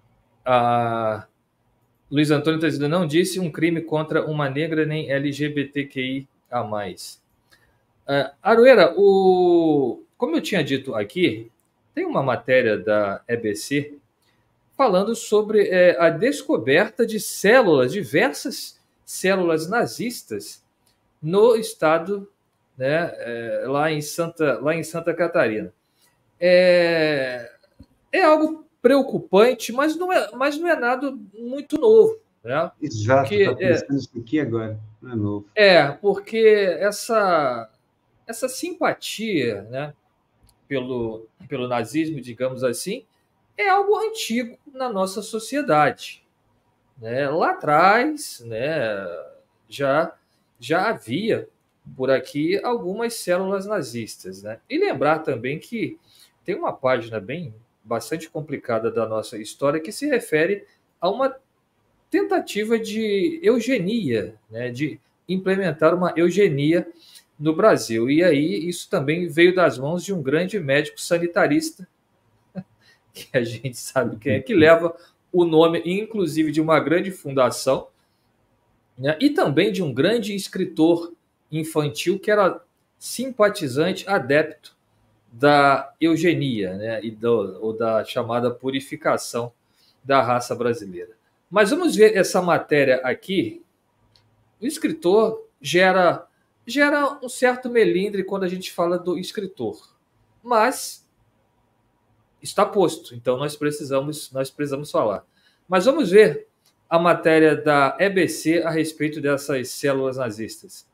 Luiz Antônio está dizendo, não disse um crime contra uma negra nem LGBTQI a mais. Aroeira, como eu tinha dito aqui, tem uma matéria da EBC falando sobre a descoberta de diversas células nazistas no estado, né, lá em Santa Catarina. É algo preocupante, mas não é nada muito novo. Né? Exato, está pensando isso aqui agora, não é novo. Porque essa simpatia, né, pelo nazismo, digamos assim, é algo antigo na nossa sociedade. Né? Lá atrás, né, já havia por aqui algumas células nazistas. Né? E lembrar também que tem uma página bastante complicada da nossa história que se refere a uma tentativa de eugenia, né, de implementar uma eugenia no Brasil. E aí isso também veio das mãos de um grande médico sanitarista, que a gente sabe quem é, que leva o nome, inclusive, de uma grande fundação, né, e também de um grande escritor infantil que era simpatizante, adepto da eugenia, né, ou da chamada purificação da raça brasileira. Mas vamos ver essa matéria aqui. O escritor gera um certo melindre quando a gente fala do escritor, mas está posto, então nós precisamos falar. Mas vamos ver a matéria da EBC a respeito dessas células nazistas.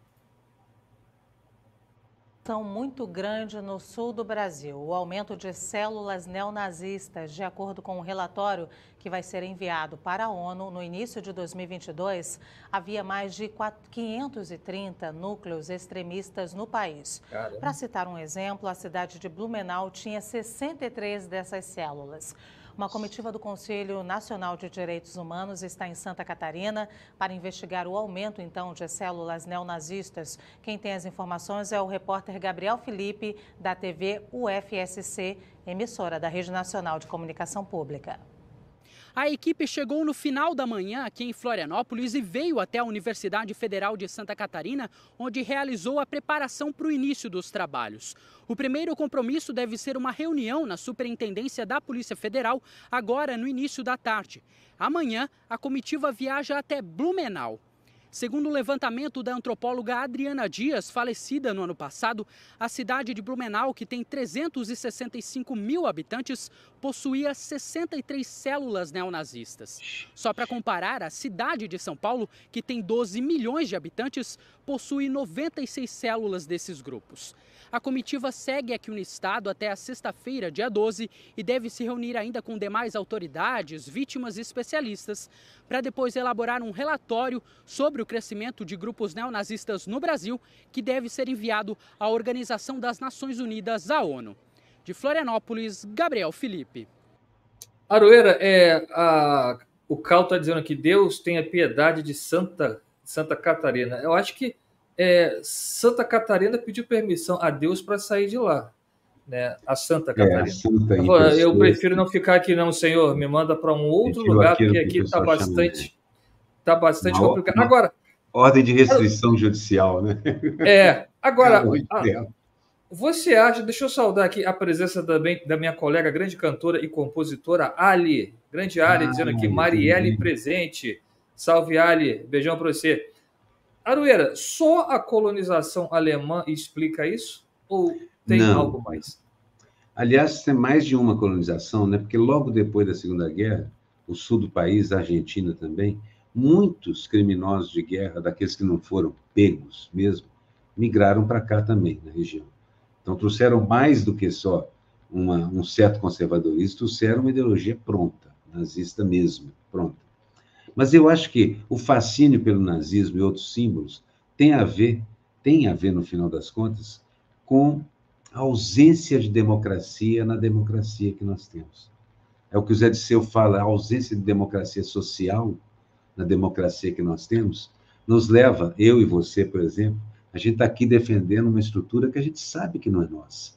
Muito grande no sul do Brasil. O aumento de células neonazistas, de acordo com um relatório que vai ser enviado para a ONU no início de 2022, havia mais de 530 núcleos extremistas no país. Para citar um exemplo, a cidade de Blumenau tinha 63 dessas células. Uma comitiva do Conselho Nacional de Direitos Humanos está em Santa Catarina para investigar o aumento, então, de células neonazistas. Quem tem as informações é o repórter Gabriel Felipe, da TV UFSC, emissora da Rede Nacional de Comunicação Pública. A equipe chegou no final da manhã aqui em Florianópolis e veio até a Universidade Federal de Santa Catarina, onde realizou a preparação para o início dos trabalhos. O primeiro compromisso deve ser uma reunião na Superintendência da Polícia Federal, agora no início da tarde. Amanhã, a comitiva viaja até Blumenau. Segundo o levantamento da antropóloga Adriana Dias, falecida no ano passado, a cidade de Blumenau, que tem 365 mil habitantes, possuía 63 células neonazistas. Só para comparar, a cidade de São Paulo, que tem 12 milhões de habitantes, possui 96 células desses grupos. A comitiva segue aqui no estado até a sexta-feira, dia 12, e deve se reunir ainda com demais autoridades, vítimas e especialistas, para depois elaborar um relatório sobre o crescimento de grupos neonazistas no Brasil, que deve ser enviado à Organização das Nações Unidas, a ONU. De Florianópolis, Gabriel Felipe. Aroeira, o Cal está dizendo que Deus tenha piedade de Santa Catarina. Eu acho que Santa Catarina pediu permissão a Deus para sair de lá, né? A Santa Catarina. Eu prefiro não ficar aqui não, Senhor. Me manda para um outro lugar, porque aqui está bastante complicado. Agora, ordem de restrição judicial, né? Agora, você acha... Deixa eu saudar aqui a presença também da minha colega, grande cantora e compositora, Ali. Grande Ali, dizendo aqui, Marielle presente. Salve, Ali. Beijão para você. Aroeira, só a colonização alemã explica isso? Ou tem algo mais? Aliás, tem mais de uma colonização, né? Porque logo depois da Segunda Guerra, o sul do país, a Argentina também, muitos criminosos de guerra, daqueles que não foram pegos mesmo, migraram para cá também, na região. Então, trouxeram mais do que só um certo conservadorismo, trouxeram uma ideologia pronta, nazista mesmo, pronta. Mas eu acho que o fascínio pelo nazismo e outros símbolos tem a ver, no final das contas, com a ausência de democracia na democracia que nós temos. É o que o Zé Disseu fala, a ausência de democracia social na democracia que nós temos, nos leva, eu e você, por exemplo, a gente está aqui defendendo uma estrutura que a gente sabe que não é nossa.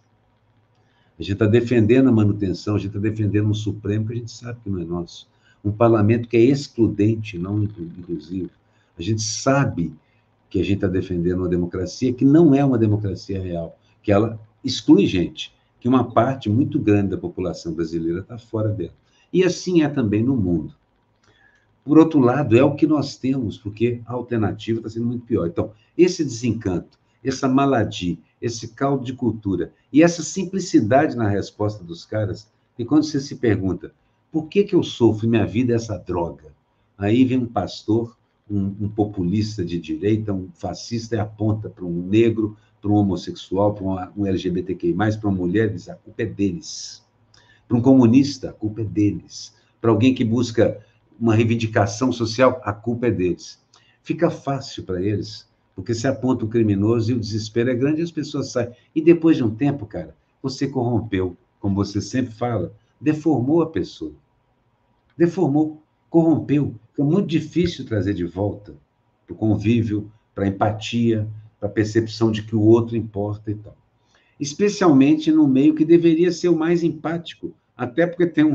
A gente está defendendo a manutenção, a gente está defendendo um Supremo que a gente sabe que não é nosso. Um parlamento que é excludente, não inclusivo. A gente sabe que a gente está defendendo uma democracia que não é uma democracia real, que ela exclui gente, que uma parte muito grande da população brasileira está fora dela. E assim é também no mundo. Por outro lado, é o que nós temos, porque a alternativa está sendo muito pior. Então, esse desencanto, essa maladia, esse caldo de cultura e essa simplicidade na resposta dos caras, e quando você se pergunta, por que eu sofro? Minha vida é essa droga. Aí vem um pastor, um populista de direita, um fascista, e aponta para um negro, para um homossexual, para um LGBTQI+, para uma mulher, diz, a culpa é deles. Para um comunista, a culpa é deles. Para alguém que busca uma reivindicação social, a culpa é deles. Fica fácil para eles, porque se aponta o criminoso e o desespero é grande e as pessoas saem. E depois de um tempo, cara, você corrompeu, como você sempre fala, deformou a pessoa. Deformou, corrompeu. É muito difícil trazer de volta para o convívio, para a empatia, para a percepção de que o outro importa e tal. Especialmente no meio que deveria ser o mais empático, até porque tem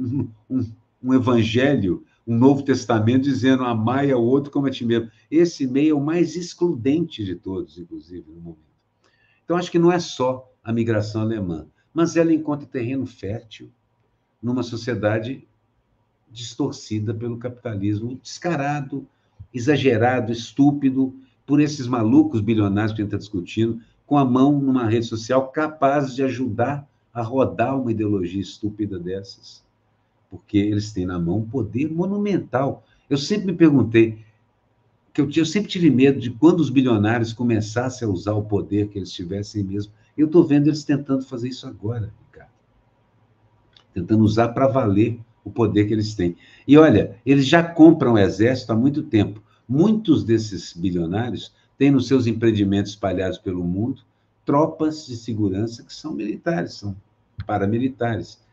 um evangelho, um Novo Testamento dizendo amai ao outro como a ti mesmo. Esse meio é o mais excludente de todos, inclusive, no momento. Então, acho que não é só a migração alemã, mas ela encontra terreno fértil numa sociedade distorcida pelo capitalismo descarado, exagerado, estúpido, por esses malucos bilionários que a gente está discutindo, com a mão numa rede social capaz de ajudar a rodar uma ideologia estúpida dessas, porque eles têm na mão um poder monumental. Eu sempre me perguntei, eu sempre tive medo de quando os bilionários começassem a usar o poder que eles tivessem mesmo. Eu estou vendo eles tentando fazer isso agora, Ricardo. Tentando usar para valer o poder que eles têm. E olha, eles já compram o exército há muito tempo. Muitos desses bilionários têm nos seus empreendimentos espalhados pelo mundo tropas de segurança que são militares, são paramilitares,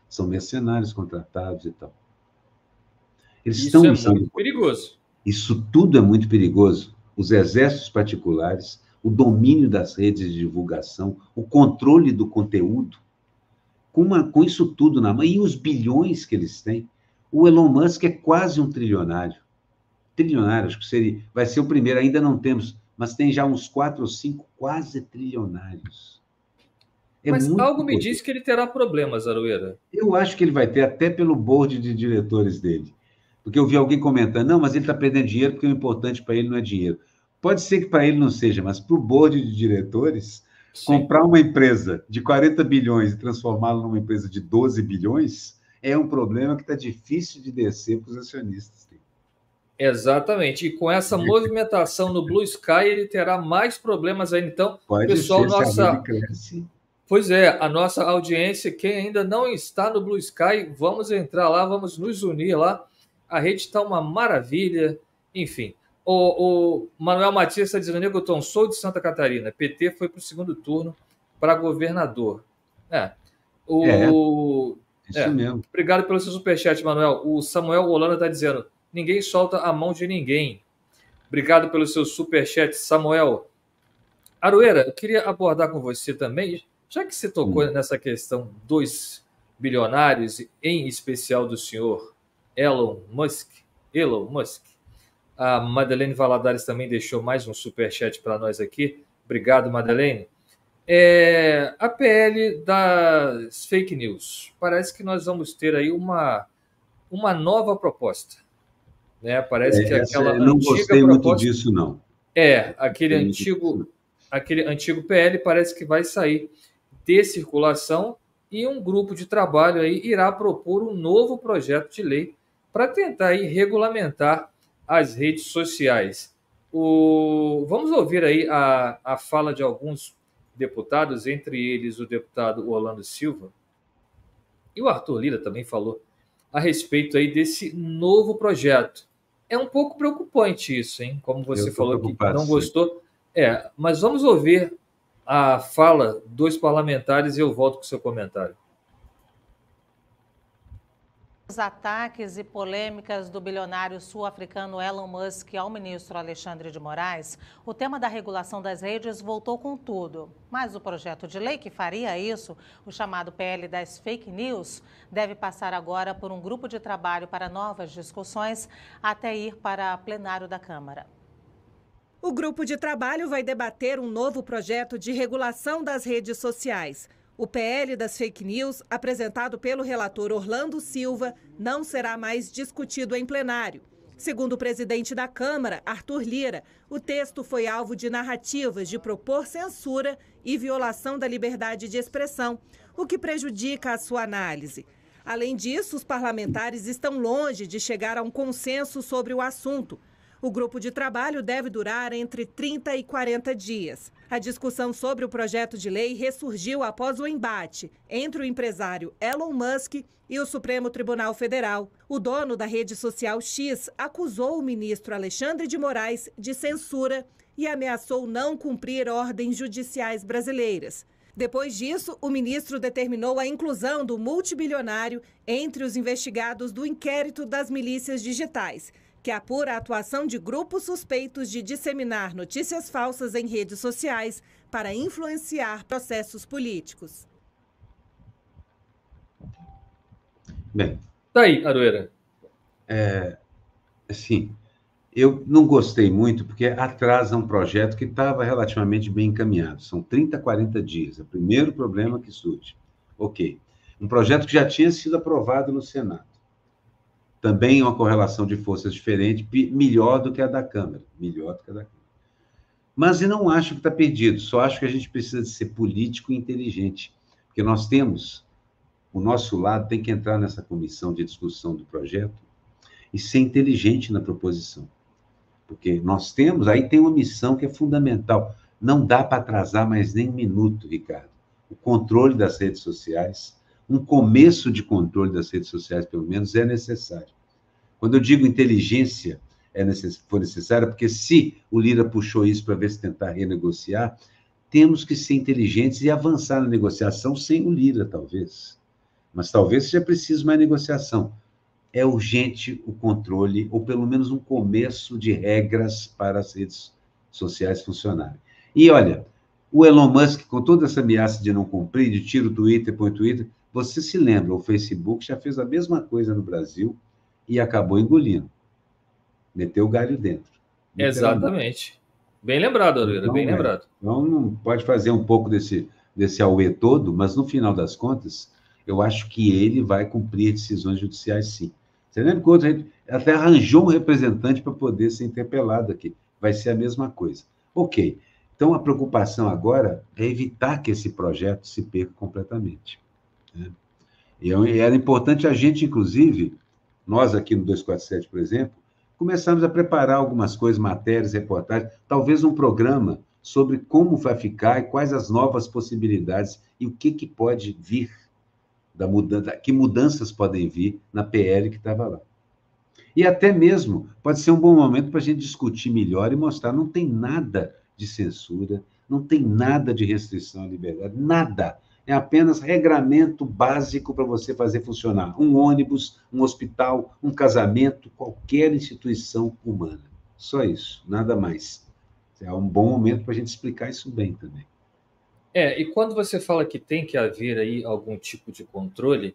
São mercenários contratados e tal. Eles Isso estão é usando... muito perigoso. Isso tudo é muito perigoso. Os exércitos particulares, o domínio das redes de divulgação, o controle do conteúdo, com isso tudo na mão, e os bilhões que eles têm. O Elon Musk é quase um trilionário. Trilionário, acho que vai ser o primeiro, ainda não temos, mas tem já uns 4 ou 5 quase trilionários. Mas algo me diz que ele terá problemas, Aroeira. Eu acho que ele vai ter, até pelo board de diretores dele. Porque eu vi alguém comentando, não, mas ele está perdendo dinheiro porque o importante para ele não é dinheiro. Pode ser que para ele não seja, mas para o board de diretores, sim, comprar uma empresa de 40 bilhões e transformá-la numa empresa de 12 bilhões é um problema que está difícil de descer para os acionistas. Exatamente. E com essa movimentação no Blue Sky, ele terá mais problemas ainda. Então, pode pessoal, ser, nossa... cresce. Pois é, a nossa audiência, quem ainda não está no Blue Sky, vamos entrar lá, vamos nos unir lá. A rede está uma maravilha. Enfim, o Manuel Matias está dizendo, Newton, sou de Santa Catarina. PT foi para o segundo turno para governador. Isso mesmo. Obrigado pelo seu superchat, Manuel. O Samuel Holanda está dizendo, ninguém solta a mão de ninguém. Obrigado pelo seu superchat, Samuel. Aroeira, eu queria abordar com você também, já que você tocou nessa questão dos bilionários, em especial do senhor Elon Musk. A Madeleine Valadares também deixou mais um superchat para nós aqui. Obrigado, Madeleine. A PL das fake news. Parece que nós vamos ter aí uma nova proposta. Né? Parece que aquela eu não antiga gostei proposta... muito disso, não. Aquele antigo PL parece que vai sair de circulação e um grupo de trabalho aí irá propor um novo projeto de lei para tentar aí regulamentar as redes sociais. Vamos ouvir aí a fala de alguns deputados, entre eles o deputado Orlando Silva, e o Arthur Lira também falou a respeito aí desse novo projeto. É um pouco preocupante isso, hein? Como você falou que não gostou. Mas vamos ouvir a fala dos parlamentares e eu volto com o seu comentário. Os ataques e polêmicas do bilionário sul-africano Elon Musk ao ministro Alexandre de Moraes, o tema da regulação das redes voltou com tudo. Mas o projeto de lei que faria isso, o chamado PL das fake news, deve passar agora por um grupo de trabalho para novas discussões até ir para plenário da Câmara. O grupo de trabalho vai debater um novo projeto de regulação das redes sociais. O PL das fake news, apresentado pelo relator Orlando Silva, não será mais discutido em plenário. Segundo o presidente da Câmara, Arthur Lira, o texto foi alvo de narrativas de propor censura e violação da liberdade de expressão, o que prejudica a sua análise. Além disso, os parlamentares estão longe de chegar a um consenso sobre o assunto. O grupo de trabalho deve durar entre 30 e 40 dias. A discussão sobre o projeto de lei ressurgiu após o embate entre o empresário Elon Musk e o Supremo Tribunal Federal. O dono da rede social X acusou o ministro Alexandre de Moraes de censura e ameaçou não cumprir ordens judiciais brasileiras. Depois disso, o ministro determinou a inclusão do multibilionário entre os investigados do inquérito das milícias digitais, que apura a atuação de grupos suspeitos de disseminar notícias falsas em redes sociais para influenciar processos políticos. Bem, tá aí, Aroeira. Assim, eu não gostei muito porque atrasa um projeto que estava relativamente bem encaminhado. São 30, 40 dias. É o primeiro problema que surge. Ok. Um projeto que já tinha sido aprovado no Senado. Também uma correlação de forças diferente, melhor do que a da Câmara. Mas eu não acho que está perdido, só acho que a gente precisa de ser político e inteligente, porque nós temos, o nosso lado tem que entrar nessa comissão de discussão do projeto e ser inteligente na proposição. Porque nós temos, aí tem uma missão que é fundamental, não dá para atrasar mais nem um minuto, Ricardo. O controle das redes sociais, um começo de controle das redes sociais, pelo menos, é necessário. Quando eu digo inteligência for necessária, porque se o Lira puxou isso para ver se tentar renegociar, temos que ser inteligentes e avançar na negociação sem o Lira, talvez. mas talvez seja preciso mais negociação. É urgente o controle, ou pelo menos um começo de regras para as redes sociais funcionarem. E, olha, o Elon Musk, com toda essa ameaça de não cumprir, de tira o Twitter, põe o Twitter, você se lembra, o Facebook já fez a mesma coisa no Brasil e acabou engolindo. Meteu o galho dentro. Exatamente. Bem lembrado, Oliveira, Então, bem lembrado. Então, não pode fazer um pouco desse auê todo, mas, no final das contas, eu acho que ele vai cumprir decisões judiciais, sim. Você lembra que o outro até arranjou um representante para poder ser interpelado aqui. Vai ser a mesma coisa. Ok. Então, a preocupação agora é evitar que esse projeto se perca completamente. Né? E era importante a gente, inclusive, nós aqui no 247, por exemplo, começarmos a preparar algumas coisas, matérias, reportagens, talvez um programa sobre como vai ficar e quais as novas possibilidades e o que pode vir da mudança, que mudanças podem vir na PL que estava lá. E até mesmo pode ser um bom momento para a gente discutir melhor e mostrar, não tem nada de censura, não tem nada de restrição à liberdade, nada. É apenas regramento básico para você fazer funcionar um ônibus, um hospital, um casamento, qualquer instituição humana. Só isso, nada mais. É um bom momento para a gente explicar isso bem também. E quando você fala que tem que haver aí algum tipo de controle,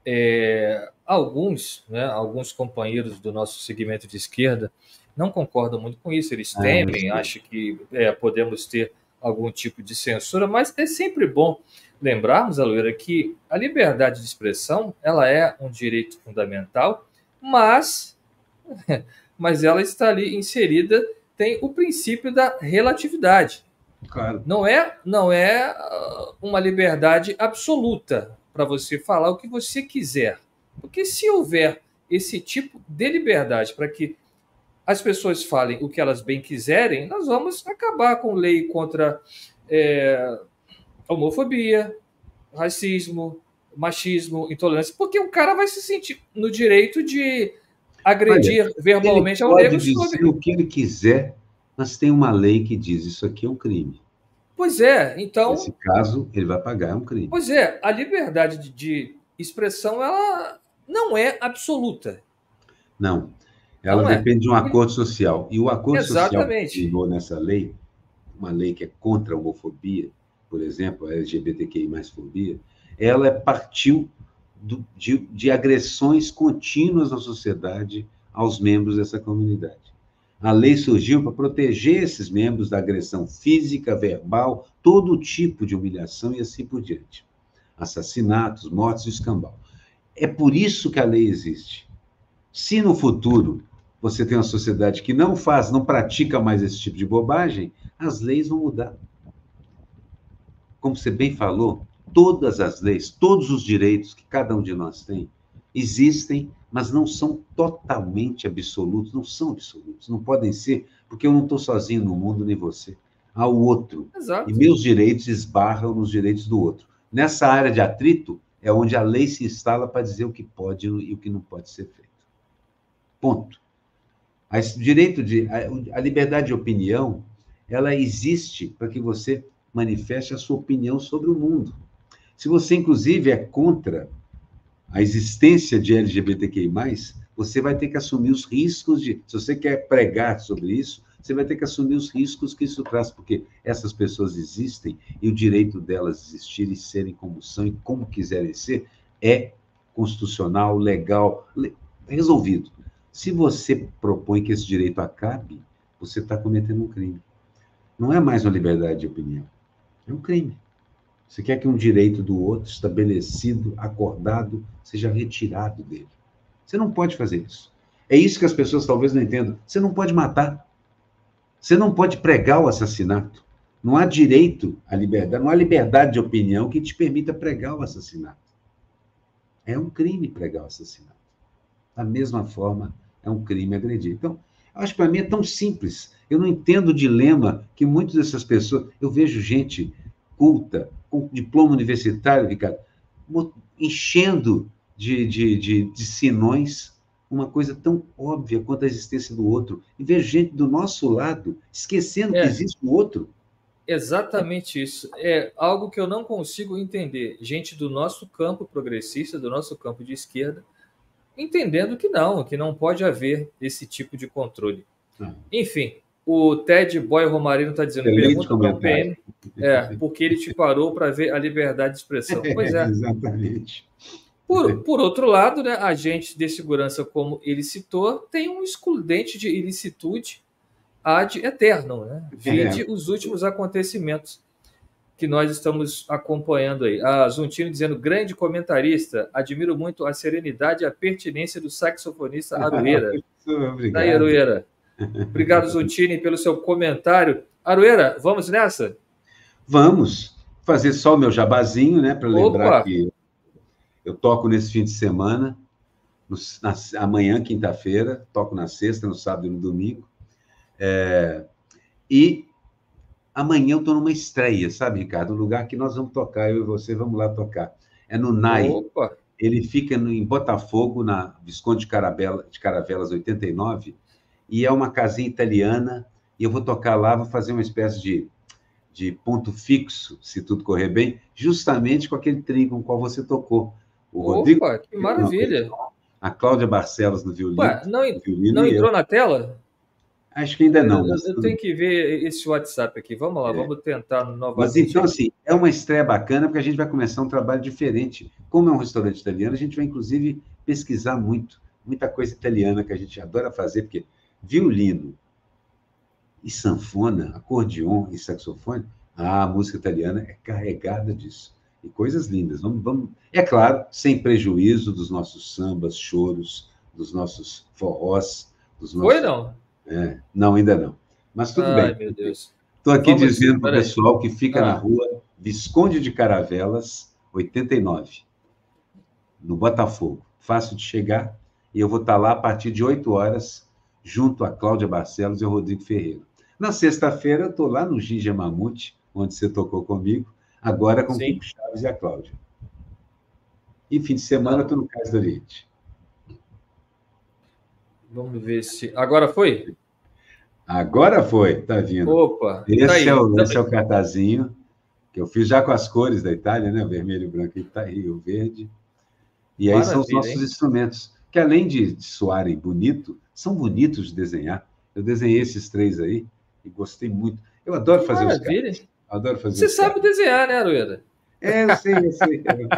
alguns companheiros do nosso segmento de esquerda não concordam muito com isso. Eles temem, acham que podemos ter algum tipo de censura, mas é sempre bom lembrarmos, Aloyra, que a liberdade de expressão ela é um direito fundamental, mas ela está ali inserida, tem o princípio da relatividade. Claro. Não é uma liberdade absoluta para você falar o que você quiser. Porque se houver esse tipo de liberdade para que as pessoas falem o que elas bem quiserem, nós vamos acabar com lei contra homofobia, racismo, machismo, intolerância, porque o cara vai se sentir no direito de agredir verbalmente ao negro. Ele pode dizer o que ele quiser, mas tem uma lei que diz isso aqui é um crime. Pois é, então... Nesse caso, ele vai pagar, é um crime. Pois é, a liberdade de expressão, ela não é absoluta. Não. Ela depende de um acordo social. E o acordo social que terminou nessa lei, uma lei que é contra a homofobia, por exemplo, a LGBTQI+fobia, ela partiu de agressões contínuas na sociedade aos membros dessa comunidade. A lei surgiu para proteger esses membros da agressão física, verbal, todo tipo de humilhação e assim por diante. Assassinatos, mortes e escambau. É por isso que a lei existe. Se no futuro você tem uma sociedade que não pratica mais esse tipo de bobagem, as leis vão mudar. Como você bem falou, todas as leis, todos os direitos que cada um de nós tem, existem, mas não são totalmente absolutos, não são absolutos, não podem ser, porque eu não estou sozinho no mundo, nem você. Há o outro. Exato. E meus direitos esbarram nos direitos do outro. Nessa área de atrito é onde a lei se instala para dizer o que pode e o que não pode ser feito. Ponto. A liberdade de opinião, ela existe para que você manifeste a sua opinião sobre o mundo. Se você, inclusive, é contra a existência de LGBTQI+, você vai ter que assumir os riscos se você quer pregar sobre isso, você vai ter que assumir os riscos que isso traz, porque essas pessoas existem e o direito delas existirem e serem como são e como quiserem ser é constitucional, legal, resolvido. Se você propõe que esse direito acabe, você está cometendo um crime. Não é mais uma liberdade de opinião, é um crime. Você quer que um direito do outro, estabelecido, acordado, seja retirado dele. Você não pode fazer isso. É isso que as pessoas talvez não entendam. Você não pode matar. Você não pode pregar o assassinato. Não há direito à liberdade, não há liberdade de opinião que te permita pregar o assassinato. É um crime pregar o assassinato. Da mesma forma, é um crime agredir. Então, acho que para mim é tão simples. Eu não entendo o dilema que muitas dessas pessoas... Eu vejo gente culta, com diploma universitário, Ricardo, enchendo de sinões uma coisa tão óbvia quanto a existência do outro. E vejo gente do nosso lado esquecendo que existe o outro. Exatamente isso. É algo que eu não consigo entender. Gente do nosso campo progressista, do nosso campo de esquerda, entendendo que não pode haver esse tipo de controle. Enfim, o Ted Boy Romarino está dizendo, pergunta para o PM, porque ele te parou para ver a liberdade de expressão. Pois é. Exatamente. Por outro lado, né, agentes de segurança, como ele citou, tem um excludente de ilicitude ad eternum, né? Vide os últimos acontecimentos que nós estamos acompanhando aí. A Zuntino dizendo, grande comentarista, admiro muito a serenidade e a pertinência do saxofonista Aroeira. Obrigado. Daí, Aroeira. Obrigado, Zuntini, pelo seu comentário. Aroeira, vamos nessa? Vamos fazer só o meu jabazinho, né, para lembrar que eu toco nesse fim de semana, amanhã, quinta-feira, toco na sexta, no sábado e no domingo. E amanhã eu estou numa estreia, sabe, Ricardo? Um lugar que nós vamos tocar, eu e você vamos lá tocar. É no NAI. Opa. Ele fica em Botafogo, na Visconde de Caravelas 89, e é uma casinha italiana, e eu vou tocar lá, vou fazer uma espécie de ponto fixo, se tudo correr bem, justamente com aquele trio com o qual você tocou. O Rodrigo, que maravilha! A Cláudia Barcelos no violino. Ué, não entrou na tela? Acho que ainda não. Eu tenho que ver esse WhatsApp aqui. Vamos lá, vamos tentar novamente. Mas então, assim, é uma estreia bacana, porque a gente vai começar um trabalho diferente. Como é um restaurante italiano, a gente vai, inclusive, pesquisar muita coisa italiana que a gente adora fazer, porque violino e sanfona, acordeon e saxofone, a música italiana é carregada disso. E coisas lindas. Vamos. É claro, sem prejuízo dos nossos sambas, choros, dos nossos forrós. Foi, não? Não, ainda não. Mas tudo bem. Ai, meu Deus. Estou aqui dizendo para o pessoal que fica na rua Visconde de Caravelas, 89, no Botafogo. Fácil de chegar. E eu vou estar lá a partir de 8 horas, junto a Cláudia Barcelos e o Rodrigo Ferreira. Na sexta-feira, eu estou lá no Ginger Mamute, onde você tocou comigo, agora com o Kiko Chaves e a Cláudia. E fim de semana, estou no Cais do Oriente. Vamos ver se... Agora foi? Agora foi, tá vindo. Opa! Esse é o cartazinho, que eu fiz já com as cores da Itália, né? O vermelho, o branco e o verde. E aí são os nossos instrumentos, que além de soarem bonito, são bonitos de desenhar. Eu desenhei esses 3 aí e gostei muito. Eu adoro fazer os cartas. Adoro fazer Você sabe desenhar, né, Aroeira? Eu sei.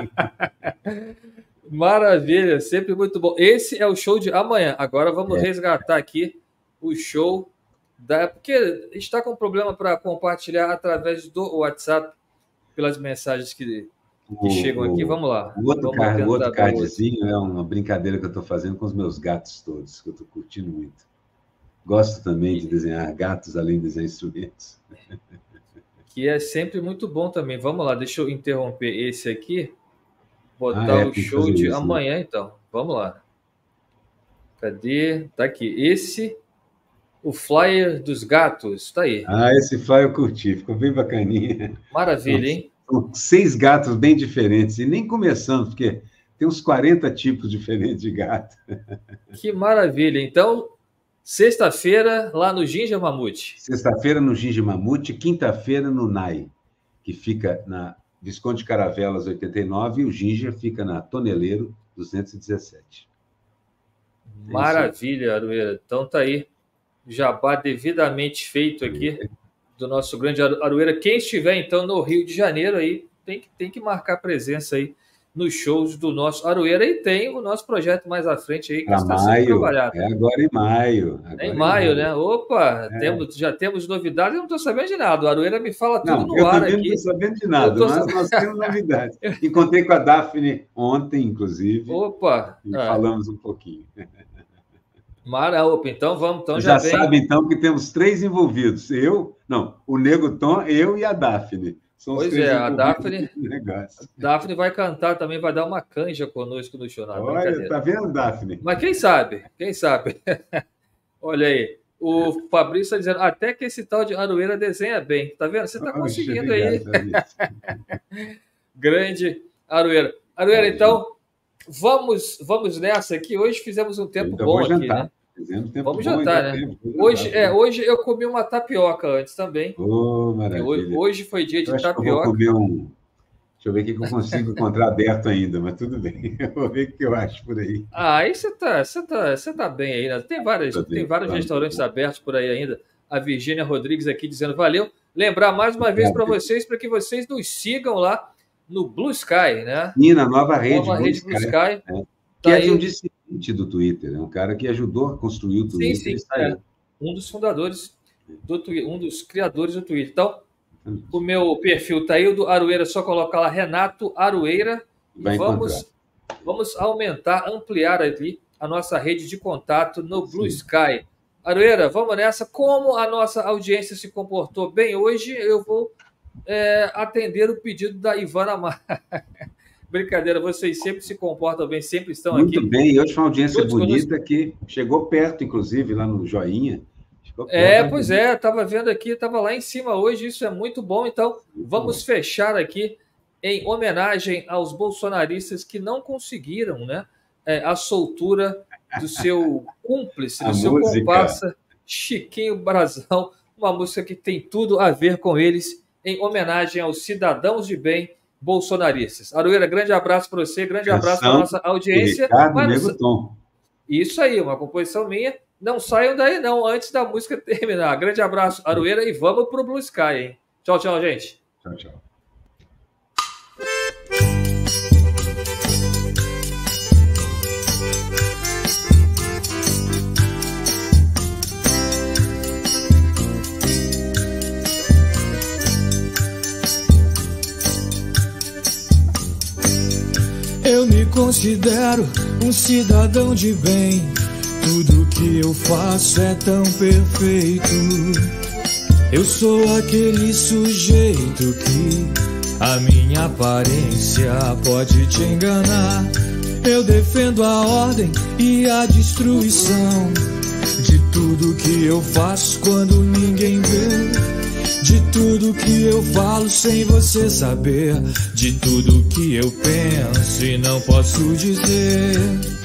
Maravilha, sempre muito bom. Esse é o show de amanhã. Agora vamos resgatar aqui o show porque a gente está com um problema para compartilhar através do WhatsApp, pelas mensagens que chegam aqui. Vamos lá. O outro cardzinho é uma brincadeira que eu estou fazendo com os meus gatos todos, que eu estou curtindo muito. Gosto também de desenhar gatos, além de desenhar instrumentos. Que é sempre muito bom também. Vamos lá, deixa eu interromper esse aqui. Botar o show de amanhã, então. Vamos lá. Cadê? Tá aqui. O flyer dos gatos. Tá aí. Esse flyer eu curti. Ficou bem bacaninha. Maravilha, hein? São 6 gatos bem diferentes. E nem começando, porque tem uns 40 tipos diferentes de gato. Que maravilha. Então, sexta-feira, lá no Ginger Mamute. Sexta-feira no Ginger Mamute, quinta-feira no NAI, que fica na Visconde de Caravelas 89, e o Ginger fica na Toneleiro 217. Maravilha, Aroeira. Então tá aí, jabá devidamente feito aqui do nosso grande Aroeira. Quem estiver, então, no Rio de Janeiro, aí tem que marcar presença aí nos shows do nosso Aroeira, e tem o nosso projeto mais à frente aí, que está sendo trabalhado. Agora em maio. Em maio, né? Opa, já temos novidades, eu não estou sabendo de nada. O Aroeira me fala tudo no ar aqui. Eu também não estou sabendo de nada, mas nós temos novidades. Encontrei com a Daphne ontem, inclusive. Opa! E falamos um pouquinho. Opa, então vamos. Então já sabe, então, que temos 3 envolvidos. O Nego Tom, eu e a Daphne. Pois é, a Daphne vai cantar também, vai dar uma canja conosco no show. Olha, tá vendo, Daphne? Mas quem sabe? Olha aí, o Fabrício está dizendo, até que esse tal de Aroeira desenha bem. Tá vendo? Você está conseguindo aí. Grande Aroeira. Aroeira, então, vamos nessa aqui. Hoje fizemos um tempo bom aqui, né? Vamos jantar, né? Hoje eu comi uma tapioca antes também. Maravilha. Hoje foi dia de tapioca. Eu vou comer Deixa eu ver o que eu consigo encontrar aberto ainda, mas tudo bem. Eu vou ver o que eu acho por aí. Aí você tá bem aí, né? Tem vários restaurantes abertos por aí ainda. A Virgínia Rodrigues aqui dizendo valeu. Lembrar mais uma vez para vocês, para que vocês nos sigam lá no Blue Sky, né? E na nova rede Blue Sky. Que é de um discípulo do Twitter, é um cara que ajudou a construir o Twitter. Sim. Um dos fundadores do Twitter, um dos criadores do Twitter. Então, o meu perfil tá aí, o do Aroeira, só colocar lá Renato Aroeira. Vamos ampliar ali a nossa rede de contato no Blue Sky. Aroeira, vamos nessa. Como a nossa audiência se comportou bem hoje, eu vou atender o pedido da Ivana Mar. Brincadeira, vocês sempre se comportam bem, sempre estão aqui. Muito bem, e hoje foi uma audiência bonita que chegou perto, inclusive, lá no Joinha. Pois é, estava vendo aqui, estava lá em cima hoje, isso é muito bom. Então, vamos fechar aqui em homenagem aos bolsonaristas que não conseguiram, né, a soltura do seu cúmplice, do seu comparsa, Chiquinho Brazão, uma música que tem tudo a ver com eles, em homenagem aos cidadãos de bem bolsonaristas. Aroeira, grande abraço para você, grande abraço para a nossa audiência. Isso aí, uma composição minha. Não saiam daí não, antes da música terminar. Grande abraço, Aroeira, e vamos pro Blue Sky, hein? Tchau, gente. Tchau. Eu me considero um cidadão de bem. Tudo que eu faço é tão perfeito. Eu sou aquele sujeito que a minha aparência pode te enganar. Eu defendo a ordem e a destruição de tudo que eu faço quando ninguém vê. De tudo que eu falo sem você saber. De tudo que eu penso e não posso dizer.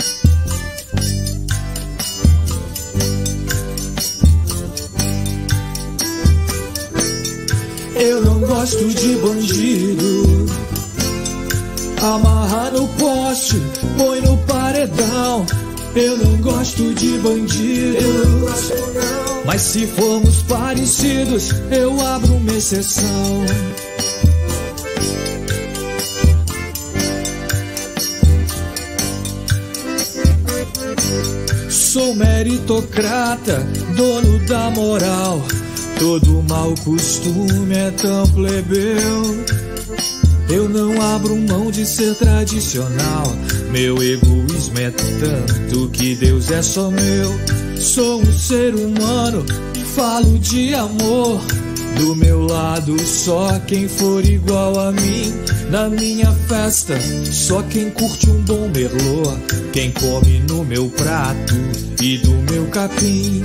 Eu não gosto de bandido. Amarra no poste, põe no paredão. Eu não gosto de bandido. Eu não gosto não. Mas se formos parecidos, eu abro uma exceção. Sou meritocrata, dono da moral. Todo mau costume é tão plebeu. Eu não abro mão de ser tradicional. Meu egoísmo é tanto que Deus é só meu. Sou um ser humano, falo de amor. Do meu lado só quem for igual a mim. Na minha festa só quem curte um bom merlot. Quem come no meu prato e do meu capim.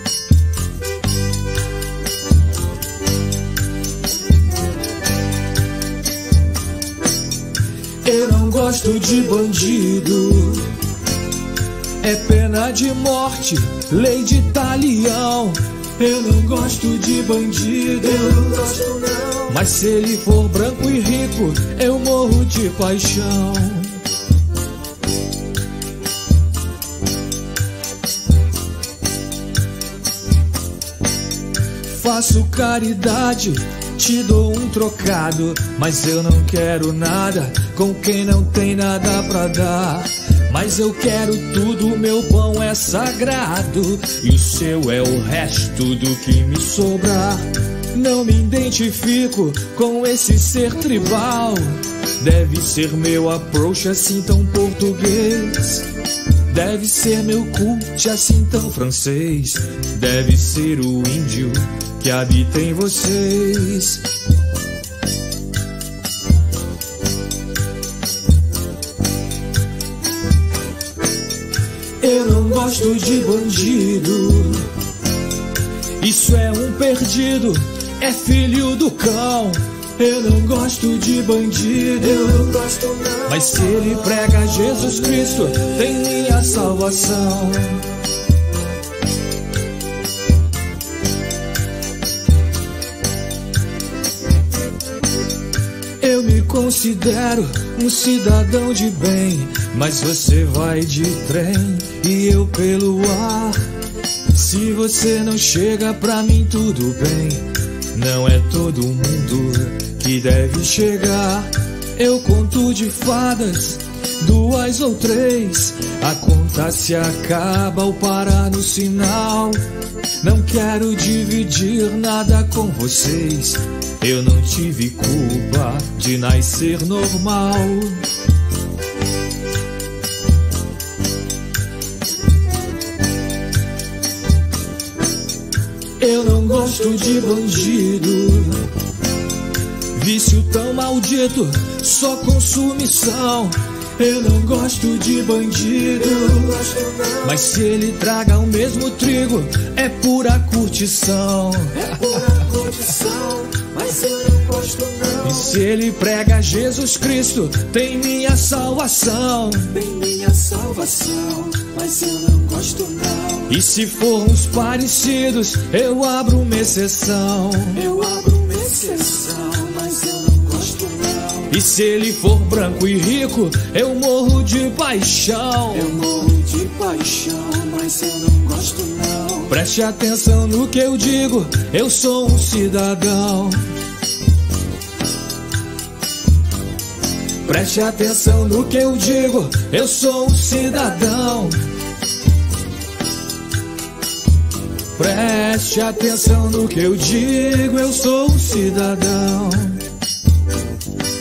Eu não gosto de bandido. É pena de morte, lei de talião. Eu não gosto de bandido. Eu não gosto não. Mas se ele for branco e rico, eu morro de paixão. Faço caridade, te dou um trocado, mas eu não quero nada com quem não tem nada pra dar. Mas eu quero tudo, meu pão é sagrado e o seu é o resto do que me sobrar. Não me identifico com esse ser tribal. Deve ser meu approach assim tão português. Deve ser meu cult assim tão francês. Deve ser o índio que habita em vocês. Eu não gosto de bandido. Isso é um perdido, é filho do cão. Eu não gosto de bandido. Eu não gosto não. Mas se ele prega Jesus Cristo, tem minha salvação. considero um cidadão de bem, mas você vai de trem e eu pelo ar. Se você não chega pra mim tudo bem, não é todo mundo que deve chegar. Eu conto de fadas, 2 ou 3, a conta se acaba ao parar no sinal. Não quero dividir nada com vocês, eu não tive culpa de nascer normal. Eu não gosto de bandido, vício tão maldito, só consumição. Eu não gosto de bandido, mas se ele traga o mesmo trigo, é pura curtição. É pura curtição, mas eu não gosto não. E se ele prega Jesus Cristo, tem minha salvação. Tem minha salvação, mas eu não gosto não. E se formos parecidos, eu abro uma exceção. Eu abro uma exceção, mas eu não gosto não. E se ele for branco e rico, eu morro de paixão. Eu morro de paixão, mas eu não gosto não. Preste atenção no que eu digo, eu sou um cidadão. Preste atenção no que eu digo, eu sou um cidadão. Preste atenção no que eu digo, eu sou um cidadão.